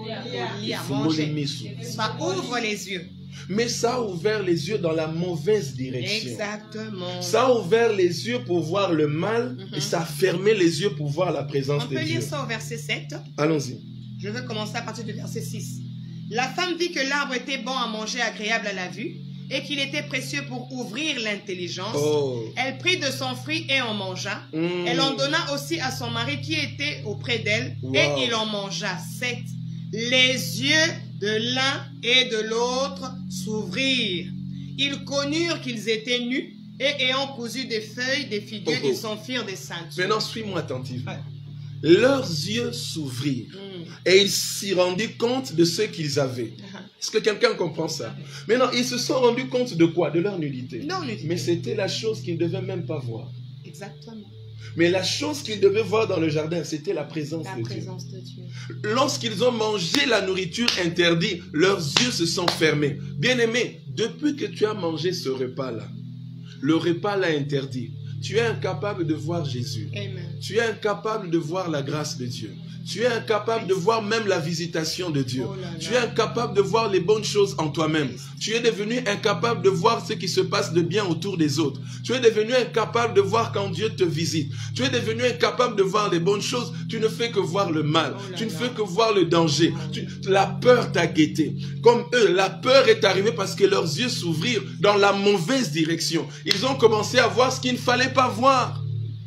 ça ouvre les yeux.
Mais ça a ouvert les yeux dans la mauvaise direction.
Exactement.
Ça a ouvert les yeux pour voir le mal, mm-hmm. et ça a fermé les yeux pour voir la présence de Dieu.
On peut lire ça au verset sept.
Allons-y.
Je vais commencer à partir du verset six. La femme vit que l'arbre était bon à manger, agréable à la vue, et qu'il était précieux pour ouvrir l'intelligence. Oh. Elle prit de son fruit et en mangea. Mm. Elle en donna aussi à son mari qui était auprès d'elle, wow. et il en mangea. sept. Les yeux de l'un et de l'autre s'ouvrirent. Ils connurent qu'ils étaient nus, et ayant cousu des feuilles, des figues, oh. ils s'en firent des ceintures.
Maintenant, suis-moi attentivement. Ouais. Leurs yeux s'ouvrirent, mm. et ils s'y rendirent compte de ce qu'ils avaient. Est-ce que quelqu'un comprend ça? Maintenant, ils se sont rendus compte de quoi? De leur nudité.
Non, nudité.
Mais c'était la chose qu'ils ne devaient même pas voir.
Exactement.
Mais la chose qu'ils devaient voir dans le jardin, c'était la présence,
la
de,
présence
Dieu.
de Dieu.
Lorsqu'ils ont mangé la nourriture interdite, leurs yeux se sont fermés. Bien-aimé, depuis que tu as mangé ce repas-là, le repas l'a interdit. Tu es incapable de voir Jésus.
Amen.
Tu es incapable de voir la grâce de Dieu. Tu es incapable de voir même la visitation de Dieu.
Oh là là.
Tu es incapable de voir les bonnes choses en toi-même. Tu es devenu incapable de voir ce qui se passe de bien autour des autres. Tu es devenu incapable de voir quand Dieu te visite. Tu es devenu incapable de voir les bonnes choses. Tu ne fais que voir le mal.
Oh là
tu ne
là.
fais que voir le danger. Tu, la peur t'a guetté. Comme eux, la peur est arrivée parce que leurs yeux s'ouvrirent dans la mauvaise direction. Ils ont commencé à voir ce qu'il ne fallait pas voir.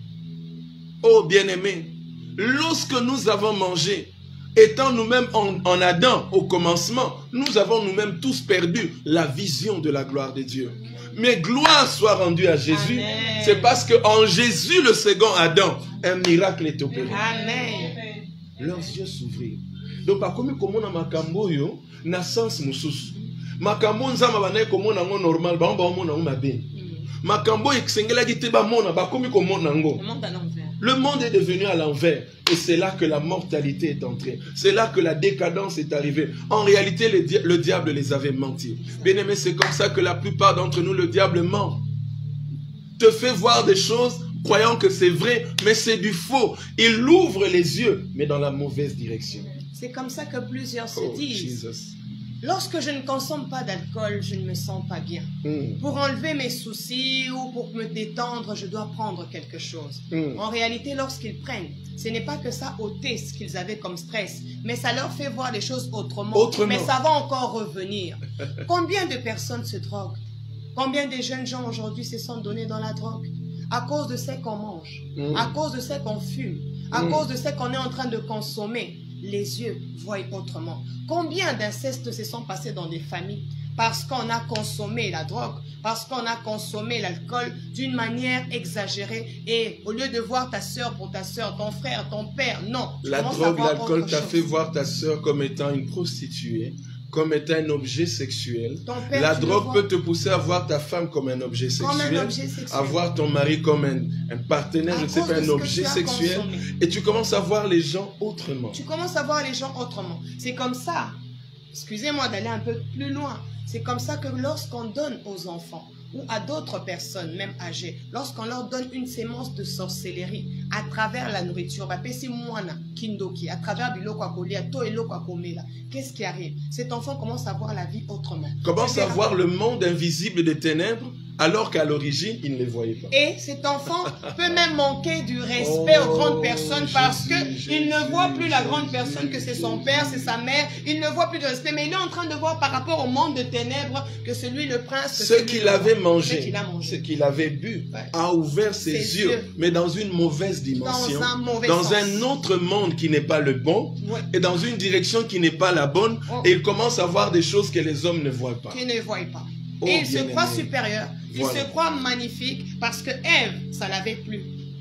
Oh bien-aimé, lorsque nous avons mangé, étant nous-mêmes en, en Adam au commencement, nous avons nous-mêmes tous perdu la vision de la gloire de Dieu. Mais gloire soit rendue à Jésus. C'est parce qu'en Jésus, le second Adam, un miracle est opéré.
Amen.
Leurs yeux s'ouvrirent. Donc, comme on a makambo yo, na sens mususu. Makambo nzama banaye komona ngo normal, ba on mona mabe. Makambo eksengela gite ba mona ba komi komona ngo. Le monde est devenu à l'envers. Et c'est là que la mortalité est entrée. C'est là que la décadence est arrivée. En réalité, le, di le diable les avait menti. Bien aimé, c'est comme ça que la plupart d'entre nous, le diable ment. Te fait voir des choses croyant que c'est vrai, mais c'est du faux. Il ouvre les yeux, mais dans la mauvaise direction.
C'est comme ça que plusieurs se
Oh,
disent.
Jesus.
Lorsque je ne consomme pas d'alcool, je ne me sens pas bien.
Mm.
Pour enlever mes soucis ou pour me détendre, je dois prendre quelque chose.
Mm.
En réalité, lorsqu'ils prennent, ce n'est pas que ça ôtait ce qu'ils avaient comme stress, mais ça leur fait voir les choses autrement.
Autrement.
Mais ça va encore revenir. Combien de personnes se droguent? Combien de jeunes gens aujourd'hui se sont donnés dans la drogue? À cause de ce qu'on mange,
Mm.
à cause de ce qu'on fume, à
Mm.
cause de ce qu'on est en train de consommer. Les yeux voient autrement. Combien d'incestes se sont passés dans des familles parce qu'on a consommé la drogue, parce qu'on a consommé l'alcool d'une manière exagérée, et au lieu de voir ta soeur pour ta soeur, ton frère, ton père, non. tu
La
commences à
drogue,
voir
l'alcool
autre
t'a
chose.
fait voir ta sœur comme étant une prostituée, comme étant un objet sexuel.
Ton père,
La
tu le
drogue
vois
peut te pousser à voir ta femme comme un objet
comme
sexuel,
un objet sexuel.
à voir ton mari comme un, un partenaire,
À
je ne sais
cause
pas,
de
un
ce que
objet
tu as
sexuel,
consommé.
et tu commences à voir les gens autrement.
Tu commences à voir les gens autrement. C'est comme ça, excusez-moi d'aller un peu plus loin, c'est comme ça que lorsqu'on donne aux enfants ou à d'autres personnes, même âgées, lorsqu'on leur donne une sémence de sorcellerie à travers la nourriture, à travers qu'est-ce qui arrive? Cet enfant commence à voir la vie autrement.
Commence à voir le monde invisible des ténèbres alors qu'à l'origine, il ne les voyait pas.
Et cet enfant peut même manquer du respect
Oh,
aux grandes personnes parce
Jésus,
qu'il ne voit plus la
Jésus,
grande personne que c'est son père, c'est sa mère. Il ne voit plus de respect, mais il est en train de voir par rapport au monde de ténèbres que celui le prince, que
Ce
celui
qu'il
le
avait
roi,
mangé,
ce qu'il a mangé.
ce qu'il avait bu,
Ouais.
a ouvert ses,
Ses
yeux,
yeux.
mais dans une mauvaise dimension,
Dans un mauvais
dans
sens.
un autre monde qui n'est pas le bon,
Ouais.
et dans une direction qui n'est pas la bonne,
Oh.
et il commence à voir des choses que les hommes ne voient pas.
Qui ne voit pas.
Oh,
Et il se
bien-aimé.
croit supérieur, il
Voilà.
se croit magnifique parce que Ève, ça l'avait plu.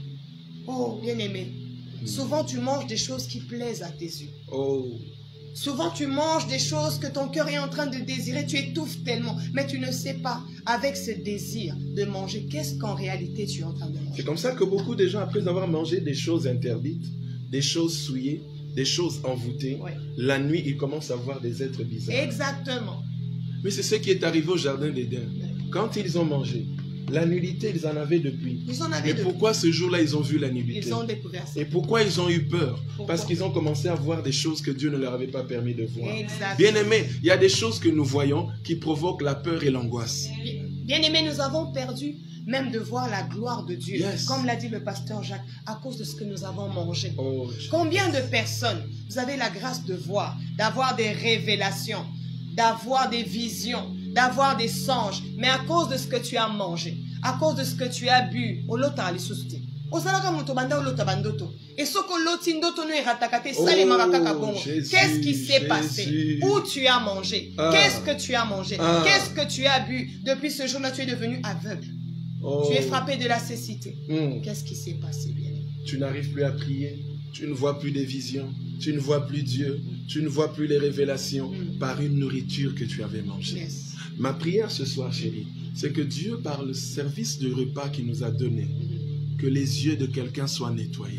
Oh, bien-aimé,
Hmm.
souvent tu manges des choses qui plaisent à tes yeux.
Oh,
Souvent tu manges des choses que ton cœur est en train de désirer, tu étouffes tellement, mais tu ne sais pas, avec ce désir de manger, qu'est-ce qu'en réalité tu es en train de manger.
c'est comme ça que beaucoup de gens, après avoir mangé des choses interdites, des choses souillées, des choses envoûtées,
Ouais.
la nuit, ils commencent à voir des êtres bizarres.
Exactement.
Mais c'est ce qui est arrivé au jardin d'Éden. Quand ils ont mangé, la nullité, ils en avaient depuis.
Ils en avaient
Mais
de
pourquoi ce jour-là, ils ont vu la nullité?
Ils ont découvert ça.
Et pourquoi ils ont eu peur?
Pourquoi?
Parce qu'ils ont commencé à voir des choses que Dieu ne leur avait pas permis de voir.
Exactement.
Bien aimé, il y a des choses que nous voyons qui provoquent la peur et l'angoisse.
Bien aimé, nous avons perdu même de voir la gloire de Dieu.
Yes.
Comme l'a dit le pasteur Jacques, à cause de ce que nous avons mangé.
Oh,
Combien de personnes vous avez la grâce de voir, d'avoir des révélations, d'avoir des visions, d'avoir des songes, mais à cause de ce que tu as mangé, à cause de ce que tu as bu, olota alisusti. Osalaka moto banda olota bandoto. Et ce que loti ndoto no eratakate sale marakaka bongo.
Jésus,
Qu'est-ce qui s'est
Jésus.
passé? Où tu as mangé?
Ah.
Qu'est-ce que tu as mangé?
Ah.
Qu'est-ce que tu as bu? Depuis ce jour-là, tu es devenu aveugle.
oh.
Tu es frappé de la cécité.
Hmm.
Qu'est-ce qui s'est passé, bien aimé?
Tu n'arrives plus à prier, tu ne vois plus des visions, tu ne vois plus Dieu, tu ne vois plus les révélations
Mm.
par une nourriture que tu avais mangée.
Yes.
Ma prière ce soir, chérie, c'est que Dieu, par le service de repas qu'il nous a donné, que les yeux de quelqu'un soient nettoyés.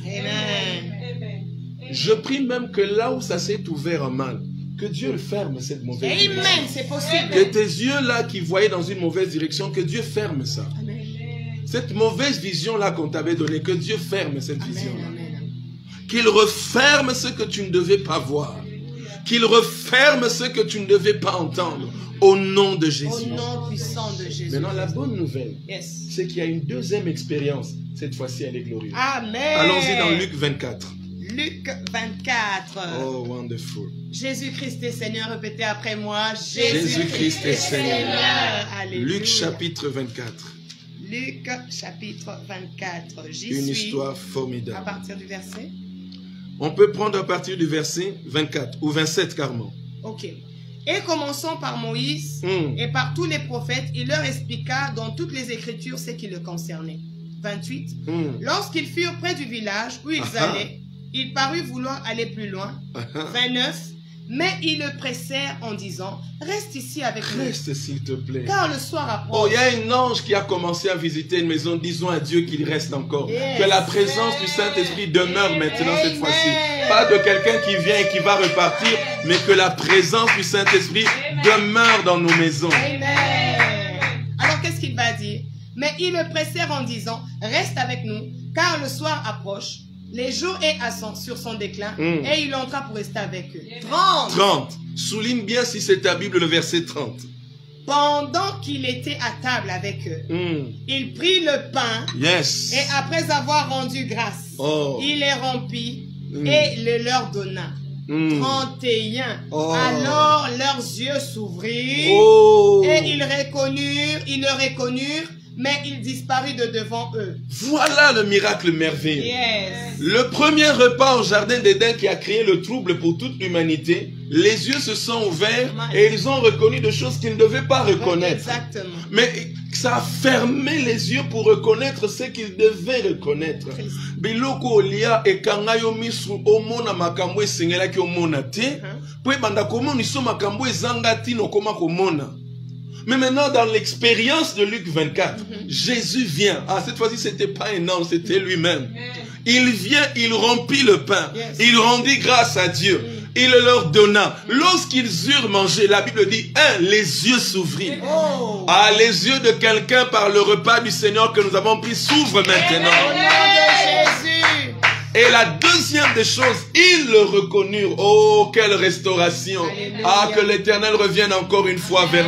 Amen.
Je prie même que là où ça s'est ouvert en mal, que Dieu le ferme cette mauvaise direction.
Amen, c'est possible.
Que tes yeux là qui voyaient dans une mauvaise direction, que Dieu ferme ça.
Amen.
Cette mauvaise vision là qu'on t'avait donnée, que Dieu ferme cette vision
Amen,
là.
amen.
Qu'il referme ce que tu ne devais pas voir. Qu'il referme ce que tu ne devais pas entendre. Au nom de
Au
Jésus.
nom puissant de Jésus.
Maintenant, la bonne nouvelle,
Yes.
c'est qu'il y a une deuxième expérience. Cette fois-ci, elle est glorieuse.
Amen.
Allons-y dans Luc vingt-quatre.
Luc vingt-quatre.
Oh, wonderful.
Jésus-Christ est Seigneur, répétez après moi.
Jésus-Christ est Seigneur.
Alléluia.
Luc chapitre vingt-quatre.
Luc chapitre vingt-quatre. J'y
Une
suis.
histoire
À
formidable.
partir du verset.
On peut prendre à partir du verset vingt-quatre ou vingt-sept carrément.
Ok. Et commençons par Moïse
Hmm.
et par tous les prophètes, il leur expliqua dans toutes les Écritures ce qui le concernait. vingt-huit.
Hmm.
Lorsqu'ils furent près du village où ils
Ah.
allaient, il parut vouloir aller plus loin. vingt-neuf. Mais ils le pressèrent en disant, reste ici avec nous,
Reste s'il te plaît.
car le soir
Oh,
approche.
il y a un ange qui a commencé à visiter une maison. Disons à Dieu qu'il reste encore.
Yes.
Que la présence du Saint-Esprit demeure maintenant cette
Amen.
fois-ci. Pas de quelqu'un qui vient et qui va repartir, mais que la présence du Saint-Esprit demeure dans nos maisons.
Amen. Alors qu'est-ce qu'il va dire? Mais ils le pressèrent en disant, reste avec nous, car le soir approche. Les jours est à son- sur son déclin,
Mm.
et il entra pour rester avec eux. trente.
trente. Souligne bien si c'est ta Bible le verset trente.
Pendant qu'il était à table avec eux,
Hmm.
il prit le pain,
Yes.
et après avoir rendu grâce,
Oh.
il les rompit
Mm.
et le leur donna.
Hmm.
trente et un.
Oh.
Alors leurs yeux s'ouvrirent,
Oh.
et ils reconnurent, ils le reconnurent, mais il disparut de devant eux.
Voilà le miracle merveilleux.
Yes.
Le premier repas au jardin d'Éden qui a créé le trouble pour toute l'humanité, les yeux se sont ouverts et ils ont reconnu des choses qu'ils ne devaient pas reconnaître.
Exactement.
Mais ça a fermé les yeux pour reconnaître ce qu'ils devaient reconnaître. Biloko olia ekanga yo misu omona makambo esengelaki omona te, po ebanda komona iso makambo ezanga tino koma komona. Mais maintenant, dans l'expérience de Luc vingt-quatre,
Mhm.
Jésus vient. Ah, cette fois-ci, c'était pas un ange, c'était lui-même. Il vient, il rompit le pain.
Yes.
Il rendit grâce à Dieu. Il le leur donna. Lorsqu'ils eurent mangé, la Bible dit, un, les yeux s'ouvrirent.
Oh.
Ah, les yeux de quelqu'un par le repas du Seigneur que nous avons pris s'ouvrent
Au nom
maintenant.
de Jésus.
Et la deuxième des choses, ils le reconnurent. Oh, quelle restauration.
Alléluia.
Ah, que l'Éternel revienne encore une fois vers nous.
Amen.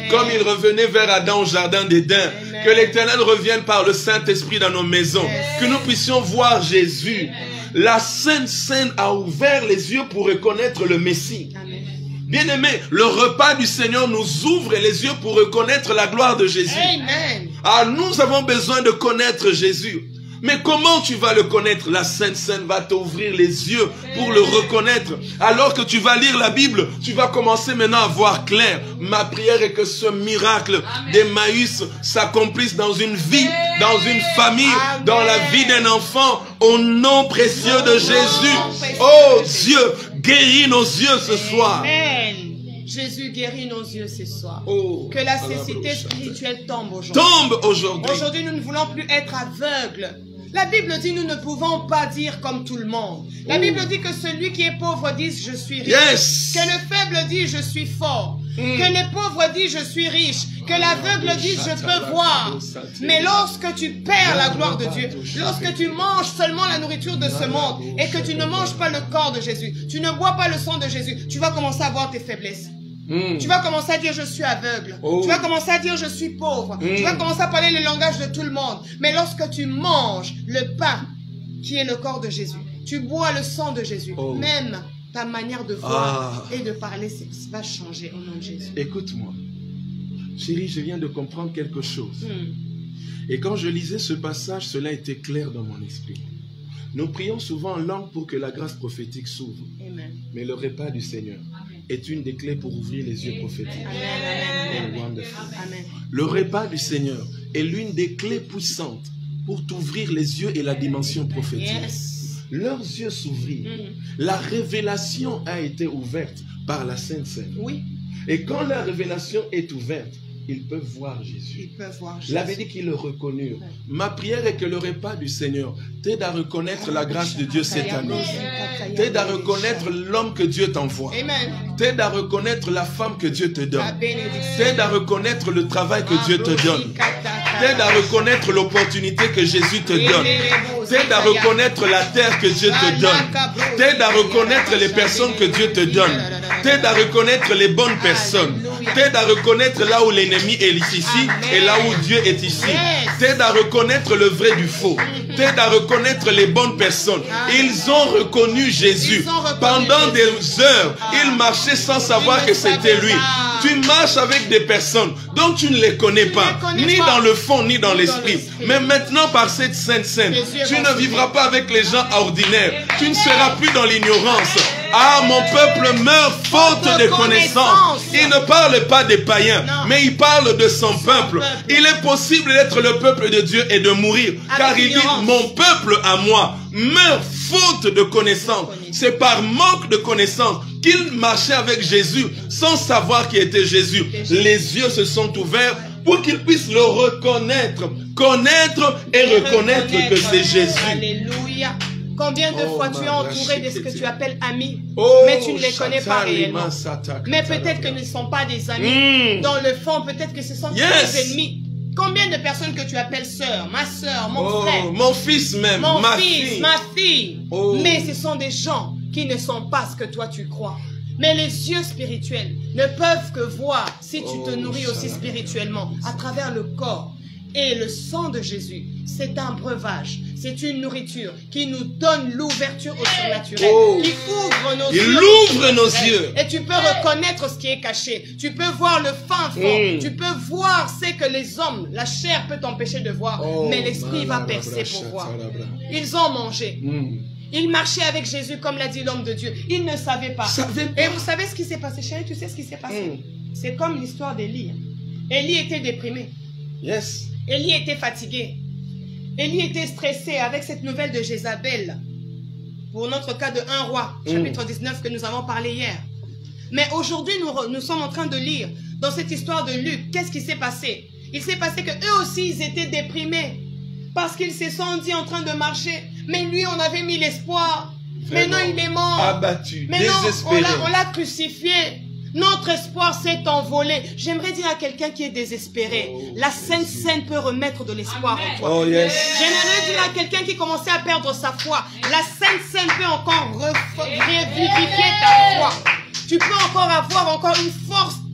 comme il revenait vers Adam au jardin d'Éden. Que l'Éternel revienne par le Saint-Esprit dans nos maisons. Que nous puissions voir Jésus. La Sainte Seine a ouvert les yeux pour reconnaître le Messie. Bien-aimé, le repas du Seigneur nous ouvre les yeux pour reconnaître la gloire de Jésus.
Amen.
Ah, nous avons besoin de connaître Jésus. Mais comment tu vas le connaître? La Sainte Seine va t'ouvrir les yeux pour le reconnaître. Alors que tu vas lire la Bible, tu vas commencer maintenant à voir clair. Ma prière est que ce miracle d'Emmaüs s'accomplisse dans une vie, dans une famille, dans la vie d'un enfant, au nom précieux de Jésus. Oh Dieu, guéris nos yeux ce soir.
Amen. Jésus guérit nos yeux ce soir.
Oh,
que la cécité spirituelle tombe aujourd'hui.
Tombe aujourd'hui.
Aujourd'hui, nous ne voulons plus être aveugles. La Bible dit nous ne pouvons pas dire comme tout le monde. La
Oh.
Bible dit que celui qui est pauvre dise je suis riche.
Yes.
Que le faible dit je suis fort.
Mm.
Que les pauvres disent je suis riche. Que l'aveugle dise je peux voir. Mais lorsque tu perds la gloire de Dieu, lorsque tu manges seulement la nourriture de ce monde et que tu ne manges pas le corps de Jésus, tu ne bois pas le sang de Jésus, tu vas commencer à voir tes faiblesses.
Mm.
Tu vas commencer à dire je suis aveugle.
Oh.
Tu vas commencer à dire je suis pauvre.
Mm.
Tu vas commencer à parler le langage de tout le monde. Mais lorsque tu manges le pain qui est le corps de Jésus, tu bois le sang de Jésus,
Oh.
même ta manière de voir
Ah.
et de parler ça va changer au nom de Jésus.
Écoute-moi. Chérie, je viens de comprendre quelque chose.
Mm.
Et quand je lisais ce passage, cela était clair dans mon esprit. Nous prions souvent en langue pour que la grâce prophétique s'ouvre.
Amen.
Mais le repas du Seigneur est une des clés pour ouvrir les yeux prophétiques.
Amen. Amen.
Oh, wonderful.
Amen.
Le repas du Seigneur est l'une des clés puissantes pour t'ouvrir les yeux et la dimension prophétique.
Yes.
Leurs yeux s'ouvrirent.
Mm.
La révélation a été ouverte par la Sainte Seine.
Oui,
Et quand la révélation est ouverte, ils peuvent voir Jésus.
ils peuvent voir Jésus.
L'avait dit qu'ils le reconnurent. Ma prière est que le repas du Seigneur t'aide à reconnaître la grâce de Dieu cette année. T'aide à reconnaître l'homme que Dieu t'envoie.
Amen.
T'aide à reconnaître la femme que Dieu te
La
donne.
bénédiction.
T'aide à reconnaître le travail que Dieu te donne. T'aide à reconnaître l'opportunité que Jésus te donne. T'aide à reconnaître la terre que Dieu te donne. T'aide à reconnaître les personnes que Dieu te donne. T'aide à reconnaître les bonnes personnes. T'aide à reconnaître là où l'ennemi est ici et là où Dieu est ici. T'aide à reconnaître le vrai du faux. T'aide à reconnaître les bonnes personnes. Ils ont reconnu Jésus. Pendant des heures, ils marchaient sans savoir que c'était lui. Tu marches avec des personnes dont tu ne les connais pas, ni dans le fond, ni dans l'esprit. Mais maintenant, par cette sainte scène, tu ne vivras pas avec les gens ordinaires. Tu ne seras plus dans l'ignorance. Ah, mon peuple meurt faute de connaissance. Il ne parle pas des païens, mais il parle de son peuple. Il est possible d'être le peuple de Dieu et de mourir. Car il dit, mon peuple à moi meurt faute de connaissance. C'est par manque de connaissance qu'il marchait avec Jésus sans savoir qui était Jésus. Les yeux se sont ouverts pour qu'il puisse le reconnaître, connaître et reconnaître que c'est Jésus.
Alléluia. Combien de
Oh,
fois tu es entouré de ce que
Marachi,
tu appelles amis,
Oh,
mais tu ne les connais pas réellement.
Sataka,
Mais peut-être que ce ne sont pas des amis.
Mm.
Dans le fond, peut-être que ce sont
Yes.
des ennemis. Combien de personnes que tu appelles sœur, ma sœur, mon
Oh,
frère,
mon fils même,
mon
ma
fils,
fille.
ma fille.
Oh.
Mais ce sont des gens qui ne sont pas ce que toi tu crois. Mais les yeux spirituels ne peuvent que voir si tu te
Oh,
nourris aussi
Shalom.
spirituellement à travers le corps. Et le sang de Jésus, c'est un breuvage, c'est une nourriture qui nous donne l'ouverture au surnaturel,
Oh.
qui ouvre nos
Il
yeux.
ouvre nos yeux.
Et tu peux reconnaître ce qui est caché. Tu peux voir le fin fond.
Mm.
Tu peux voir ce que les hommes, la chair peut t'empêcher de voir.
Oh,
mais l'esprit va
malabra,
percer pour voir.
chatalabra.
Ils ont mangé.
Mm.
Ils marchaient avec Jésus comme l'a dit l'homme de Dieu. Ils ne savaient pas.
Savaient pas.
Et vous savez ce qui s'est passé, chérie? Tu sais ce qui s'est passé?
Mm.
C'est comme l'histoire d'Élie. Élie était déprimé.
Yes.
Élie était fatigué. Élie était stressé avec cette nouvelle de Jézabel. Pour notre cas de un roi,
Mm.
chapitre dix-neuf que nous avons parlé hier. Mais aujourd'hui, nous, re- nous sommes en train de lire dans cette histoire de Luc. Qu'est-ce qui s'est passé? Il s'est passé que eux aussi, ils étaient déprimés. Parce qu'ils se sont dit en train de marcher. Mais lui, on avait mis l'espoir. Maintenant, il est mort.
Abattu,
Maintenant, on
désespéré.
l'a- on l'a crucifié. Notre espoir s'est envolé. J'aimerais dire à quelqu'un qui est désespéré,
Oh,
la Sainte
Jésus.
Seine peut remettre de l'espoir en toi.
Oh yes.
J'aimerais dire à quelqu'un qui commençait à perdre sa foi, la Sainte Seine peut encore ref- revivifier ta foi. Tu peux encore avoir encore une force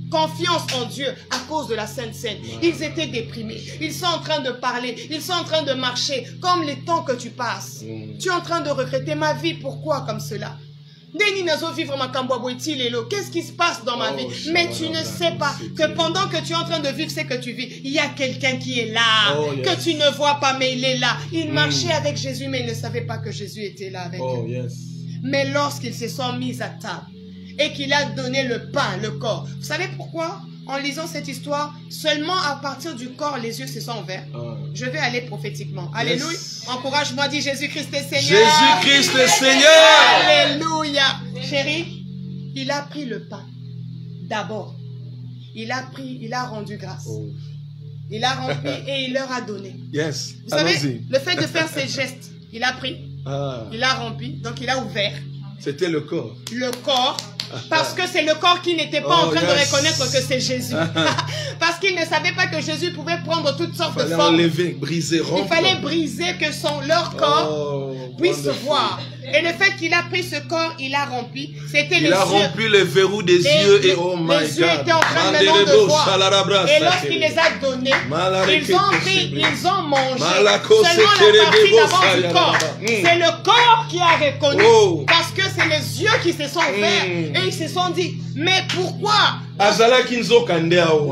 confiance en Dieu à cause de la Sainte Seine. Ils étaient déprimés. Ils sont en train de parler. Ils sont en train de marcher comme les temps que tu passes. Mm. Tu es en train de regretter ma vie. Pourquoi comme cela? Qu'est-ce qui se passe dans ma vie? Mais tu ne sais pas que pendant que tu es en train de vivre ce que tu vis, il y a quelqu'un qui est là, oh, yes. que tu ne vois pas, mais il est là. Il mm. marchait avec Jésus, mais il ne savait pas que Jésus était là avec
oh,
eux.
Yes.
Mais lorsqu'ils se sont mis à table et qu'il a donné le pain, le corps, vous savez pourquoi? En lisant cette histoire, seulement à partir du corps, les yeux se sont ouverts. Oh. Je vais aller prophétiquement. Alléluia. Yes. Encourage-moi, dis Jésus-Christ est Seigneur.
Jésus-Christ est Seigneur.
Alléluia. Chérie, il a pris le pain. D'abord, il a pris, il a rendu grâce. Oh. Il a rempli et il leur a donné.
Yes.
Vous savez, le fait de faire ces gestes, il a pris, ah. il a rempli, donc il a ouvert.
C'était le corps.
Le corps. Parce que c'est le corps qui n'était pas oh, en train yes. de reconnaître que c'est Jésus. Parce qu'il ne savait pas que Jésus pouvait prendre toutes sortes de formes.
Enlever, briser, rompre.
Il fallait briser que son, leur corps oh, puisse wonderful. voir. Et le fait qu'il a pris ce corps, il a rempli. C'était les yeux.
Il a rempli les verrous des les, yeux et oh my God.
Les yeux étaient en train maintenant de voir. Et lorsqu'il les a donnés, ils ont pris, ils ont mangé. Seulement la partie d'avant du corps. C'est le corps qui a reconnu. Oh. Parce que c'est les yeux qui se sont ouverts. Mm. Et ils se sont dit, mais pourquoi?
Azala kinzo kandea wa.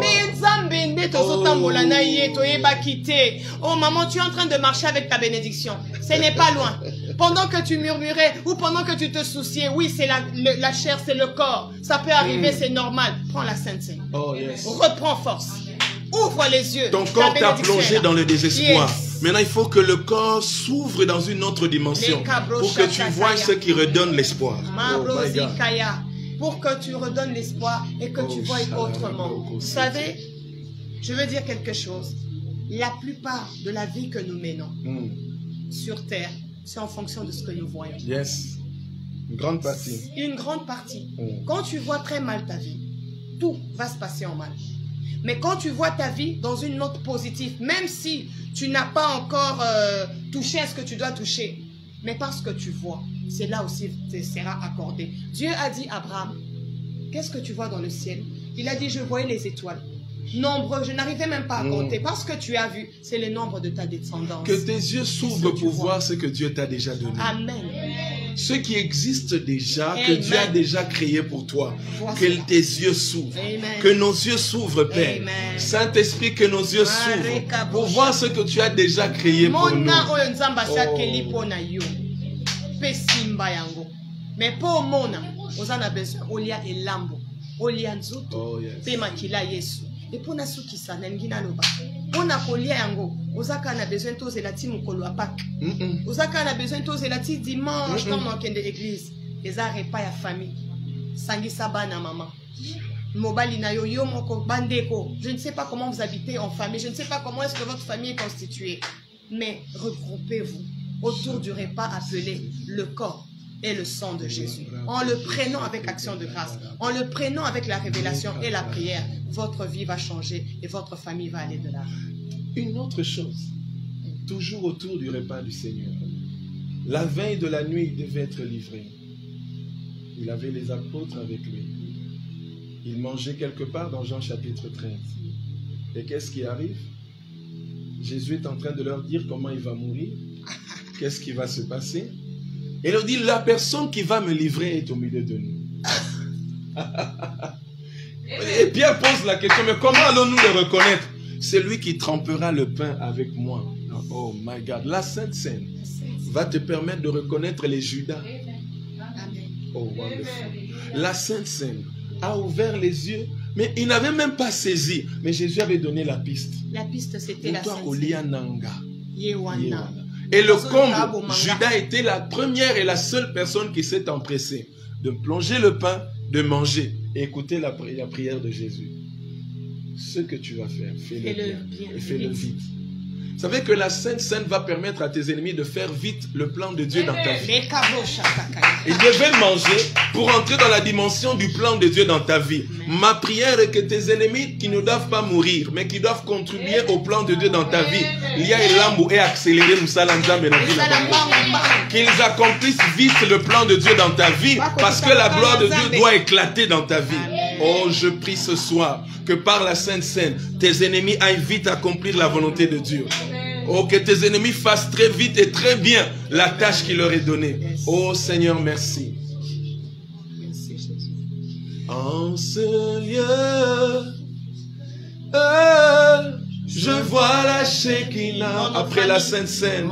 Oh maman, tu es en train de marcher avec ta bénédiction. Ce n'est pas loin. Pendant que tu murmurais ou pendant que tu te souciais, oui, c'est la, le, la chair, c'est le corps. Ça peut arriver, mm. c'est normal. Prends la Sainte Seine.
Oh, yes.
Reprends force. Ouvre les yeux.
Ton corps t'a plongé dans le désespoir. Yes. Maintenant, il faut que le corps s'ouvre dans une autre dimension pour que tu vois ce qui redonne l'espoir. Oh,
pour que tu redonnes l'espoir et que oh, tu vois autrement. Vous savez, je veux dire quelque chose. La plupart de la vie que nous menons mm. sur terre, c'est en fonction de ce que nous voyons.
Yes. Une grande partie.
Une grande partie. Mm. Quand tu vois très mal ta vie, tout va se passer en mal. Mais quand tu vois ta vie dans une note positive, même si tu n'as pas encore euh, touché à ce que tu dois toucher, mais parce que tu vois, c'est là aussi te sera accordé. Dieu a dit à Abraham, qu'est-ce que tu vois dans le ciel? Il a dit, je voyais les étoiles. Nombreux, je n'arrivais même pas à compter. Mm. Parce que tu as vu, c'est le nombre de ta descendance.
Que tes yeux s'ouvrent pour voir ce que Dieu t'a déjà donné.
Amen.
Ce qui existe déjà, Amen. Que Dieu a déjà créé pour toi. Voilà. Que tes yeux s'ouvrent. Que nos yeux s'ouvrent, Père. Saint-Esprit, que nos yeux s'ouvrent pour voir ce que tu as déjà créé pour nous. Oh.
Mais pour mona, on a besoin olia elambo, olia nzuto,
oh, yes.
pe makila Yesu. Et pour na suki sa nengina loba. On a kolia yango, ozaka na besoin toze la ti mukolo apak. Ozaka na besoin toze la ti dimanche quand on kende l'église. Eza repas ya famille. Sangisa bana maman. Mobali na yo yo moko bandeko. Je ne sais pas comment vous habitez en famille, je ne sais pas comment est-ce que votre famille est constituée. Mais regroupez-vous autour du repas appelé le corps et le sang de Jésus. En le prenant avec action de grâce, en le prenant avec la révélation et la prière, votre vie va changer et votre famille va aller de l'avant.
Une autre chose, toujours autour du repas du Seigneur. La veille de la nuit, il devait être livré. Il avait les apôtres avec lui. Il mangeait quelque part dans Jean chapitre treize. Et qu'est-ce qui arrive? Jésus est en train de leur dire comment il va mourir. Qu'est-ce qui va se passer? Et il leur dit, la personne qui va me livrer est au milieu de nous. Et Pierre pose la question, mais comment allons-nous le reconnaître? C'est lui qui trempera le pain avec moi. Oh my God. La Sainte Seine va te permettre de reconnaître les Judas. Oh, wonderful. La Sainte Seine a ouvert les yeux, mais il n'avait même pas saisi. Mais Jésus avait donné la piste.
La piste, c'était la Sainte
Seine. Et le comble, Judas était la première et la seule personne qui s'est empressée de plonger le pain, de manger et écouter la, pri la prière de Jésus. Ce que tu vas faire, fais-le bien, bien et fais-le vite. Vous savez que la Sainte Seine va permettre à tes ennemis de faire vite le plan de Dieu dans ta vie. Ils devaient manger pour entrer dans la dimension du plan de Dieu dans ta vie. Ma prière est que tes ennemis qui ne doivent pas mourir, mais qui doivent contribuer au plan de Dieu dans ta vie, il y a Elambo et accélérer qu'ils accomplissent vite le plan de Dieu dans ta vie, parce que la gloire de Dieu doit éclater dans ta vie. Oh, je prie ce soir que par la Sainte Seine, tes ennemis aillent vite accomplir la volonté de Dieu. Oh, que tes ennemis fassent très vite et très bien la tâche qui leur est donnée. Oh Seigneur, merci. En ce lieu, euh, je vois la Shekinah. Après la Sainte Seine.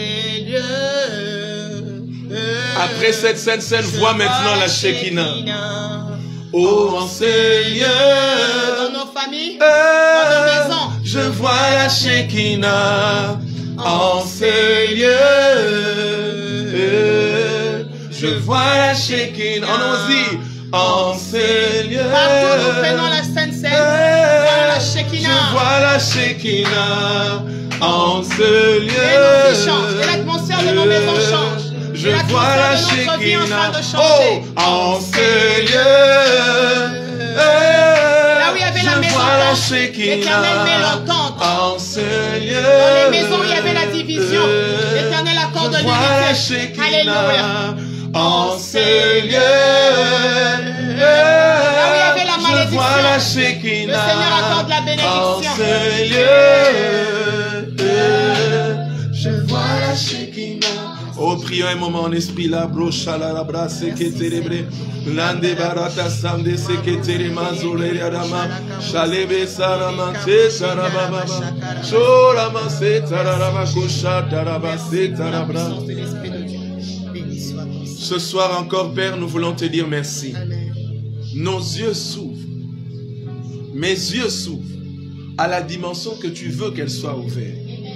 Après cette Sainte Seine, vois maintenant la Shekinah. Oh, en ces lieux,
dans nos familles, dans nos maisons,
je vois la Shekinah. En ces lieux, je vois la Shekinah. Allons-y. En ces lieux,
partout nous prenons la Sainte Seine, voilà la Shekinah.
Je vois la Shekinah. En ce lieu,
et nos vies changent, et l'atmosphère de nos maisons change.
Je vois la Shekinah. Oh, en ce lieu,
là où il y avait la maison, l'Éternel met l'entente.
En ce lieu,
dans les maisons où il y avait la division, l'Éternel accorde l'unité. Alléluia.
En ce lieu,
là où il y avait la malédiction,
je vois la Shekinah.
Le Seigneur accorde la bénédiction.
En ce lieu, je vois la Shekinah. Oh, prions un moment en esprit là, brocha la la brasse que télébré, l'ande barata samde se que télema zolé adama, chalebe saramante sarababa, chorama se tararaba kosha taraba se tarabra. Ce soir encore, Père, nous voulons te dire merci.
Amen.
Nos yeux s'ouvrent, mes yeux s'ouvrent à la dimension que tu veux qu'elle soit ouverte.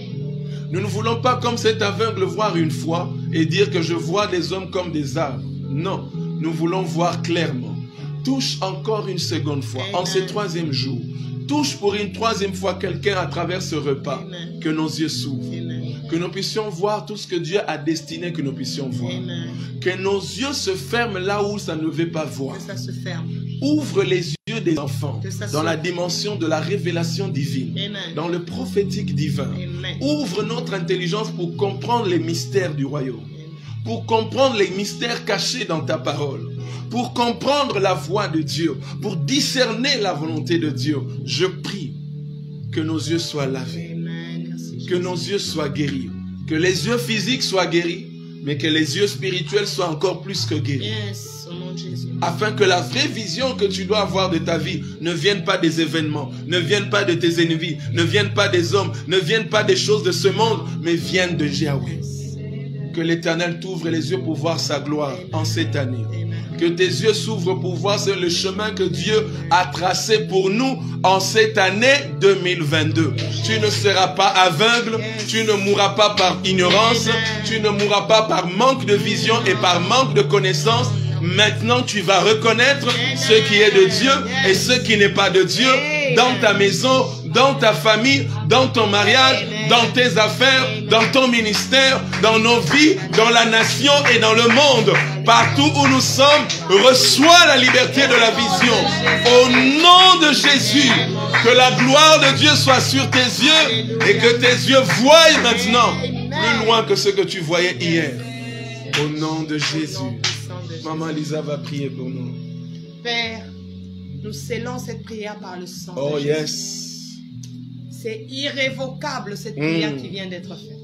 Nous ne voulons pas comme cet aveugle voir une fois et dire que je vois des hommes comme des arbres. Non, nous voulons voir clairement. Touche encore une seconde fois, Amen. En ce troisième jour. Touche pour une troisième fois quelqu'un à travers ce repas. Amen. Que nos yeux s'ouvrent. Que nous puissions voir tout ce que Dieu a destiné que nous puissions voir. Amen. Que nos yeux se ferment là où ça ne veut pas voir.
Que ça se ferme.
Ouvre les yeux des enfants dans la dimension de la révélation divine,
Amen.
Dans le prophétique divin.
Amen.
Ouvre notre intelligence pour comprendre les mystères du royaume, pour comprendre les mystères cachés dans ta parole, pour comprendre la voix de Dieu, pour discerner la volonté de Dieu. Je prie que nos yeux soient lavés,
Amen. Merci,
que nos yeux soient guéris, que les yeux physiques soient guéris, mais que les yeux spirituels soient encore plus que guéris.
Yes, au nom de Jésus.
Afin que la vraie vision que tu dois avoir de ta vie ne vienne pas des événements, ne vienne pas de tes ennemis, ne vienne pas des hommes, ne vienne pas des choses de ce monde, mais vienne de Yahweh. Que l'Éternel t'ouvre les yeux pour voir sa gloire en cette année. Que tes yeux s'ouvrent pour voir sur le chemin que Dieu a tracé pour nous en cette année deux mille vingt-deux. Tu ne seras pas aveugle, tu ne mourras pas par ignorance, tu ne mourras pas par manque de vision et par manque de connaissance. Maintenant, tu vas reconnaître ce qui est de Dieu et ce qui n'est pas de Dieu dans ta maison, dans ta famille, dans ton mariage, dans tes affaires, dans ton ministère, dans nos vies, dans la nation et dans le monde. Partout où nous sommes, reçois la liberté de la vision. Au nom de Jésus, que la gloire de Dieu soit sur tes yeux et que tes yeux voient maintenant plus loin que ce que tu voyais hier. Au nom de Jésus. Maman Lisa va prier pour nous.
Père, nous scellons cette prière par le sang.
Oh
de Jésus.
yes.
C'est irrévocable cette prière
Mm.
qui vient d'être faite.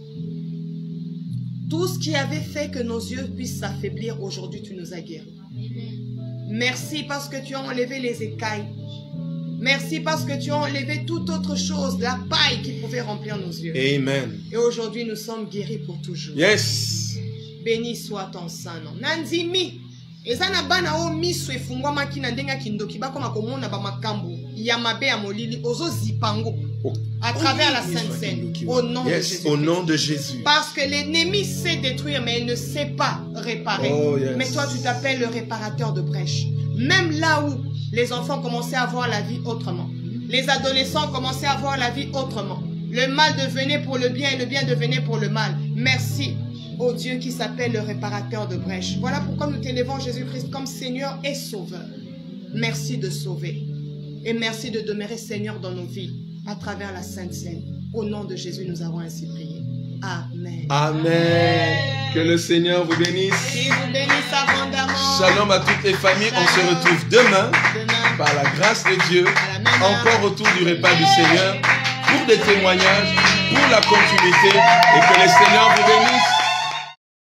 Tout ce qui avait fait que nos yeux puissent s'affaiblir, aujourd'hui tu nous as guéris. Merci parce que tu as enlevé les écailles. Merci parce que tu as enlevé toute autre chose, la paille qui pouvait remplir nos yeux.
Amen.
Et aujourd'hui nous sommes guéris pour toujours.
Yes.
Béni soit ton saint nom. Nanzimi. Ezana bana o miso efungwama kina ndenga kindoki bakoma komona ba makambo ya mabe ya molili ozo zipango à travers la Sainte Seine au nom
yes,
de Jésus.
Au nom de Jésus.
Parce que l'ennemi sait détruire mais il ne sait pas réparer.
Oh, yes.
Mais toi tu t'appelles le réparateur de brèches. Même là où les enfants commençaient à voir la vie autrement, les adolescents commençaient à voir la vie autrement. Le mal devenait pour le bien et le bien devenait pour le mal. Merci au Dieu qui s'appelle le réparateur de brèches. Voilà pourquoi nous t'élevons Jésus-Christ comme Seigneur et Sauveur. Merci de sauver. Et merci de demeurer Seigneur dans nos vies à travers la Sainte Seine. Au nom de Jésus, nous avons ainsi prié. Amen.
Amen. Que le Seigneur vous bénisse.
Qu'il vous bénisse abondamment.
Shalom à toutes les familles. On se retrouve demain.
Demain.
par la grâce de Dieu, encore autour du repas du Seigneur, pour des témoignages, pour la continuité, et que le Seigneur vous bénisse.